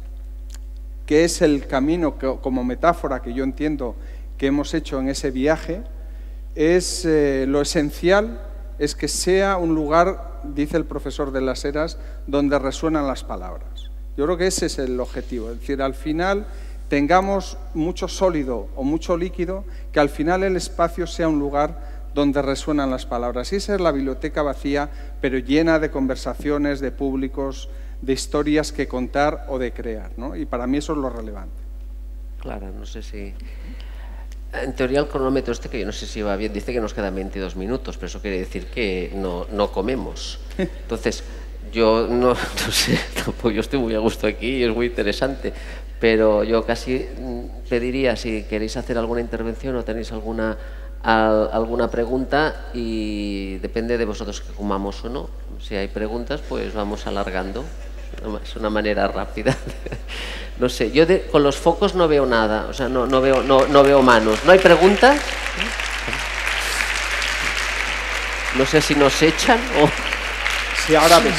que es el camino como metáfora que yo entiendo que hemos hecho en ese viaje, es lo esencial es que sea un lugar, dice el profesor de las Heras, donde resuenan las palabras. Yo creo que ese es el objetivo, es decir, al final tengamos mucho sólido o mucho líquido, que al final el espacio sea un lugar donde resuenan las palabras. Y esa es la biblioteca vacía, pero llena de conversaciones, de públicos, de historias que contar o de crear, ¿no? Y para mí eso es lo relevante. Claro, no sé si... En teoría el cronómetro que yo no sé si va bien, dice que nos quedan 22 minutos, pero eso quiere decir que no comemos. Entonces... Yo no sé, tampoco, yo estoy muy a gusto aquí y es muy interesante, pero yo casi pediría si queréis hacer alguna intervención o tenéis alguna pregunta, y depende de vosotros que comamos o no. Si hay preguntas, pues vamos alargando. Es una manera rápida. No sé, yo con los focos no veo nada, o sea, no veo manos. ¿No hay preguntas? No sé si nos echan o... Sí, ahora ves.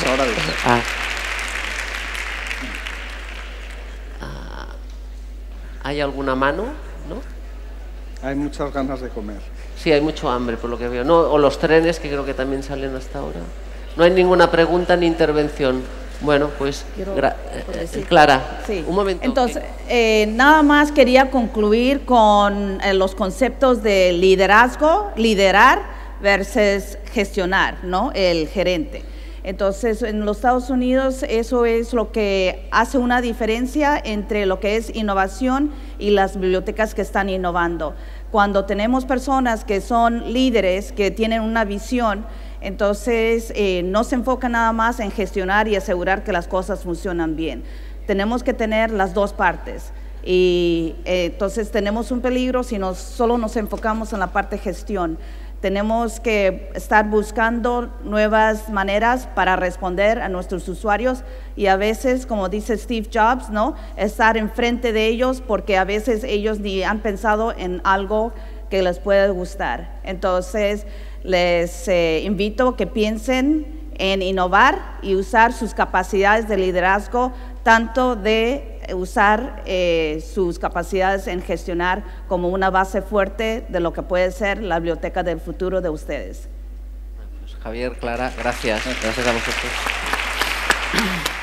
¿Hay alguna mano? ¿No? Hay muchas ganas de comer. Sí, hay mucho hambre, por lo que veo. No, o los trenes, que creo que también salen hasta ahora. No hay ninguna pregunta ni intervención. Bueno, pues, Clara, sí. Un momento. Entonces, nada más quería concluir con los conceptos de liderazgo, liderar versus gestionar, ¿no? El gerente. Entonces, en los Estados Unidos eso es lo que hace una diferencia entre lo que es innovación y las bibliotecas que están innovando. Cuando tenemos personas que son líderes, que tienen una visión, entonces no se enfoca nada más en gestionar y asegurar que las cosas funcionan bien. Tenemos que tener las dos partes. Y entonces tenemos un peligro si solo nos enfocamos en la parte de gestión. Tenemos que estar buscando nuevas maneras para responder a nuestros usuarios, y a veces, como dice Steve Jobs, ¿no?, estar enfrente de ellos, porque a veces ellos ni han pensado en algo que les puede gustar. Entonces, les invito a que piensen en innovar y usar sus capacidades de liderazgo, tanto de usar sus capacidades en gestionar como una base fuerte de lo que puede ser la biblioteca del futuro de ustedes. Pues Javier, Clara, gracias. Gracias a vosotros.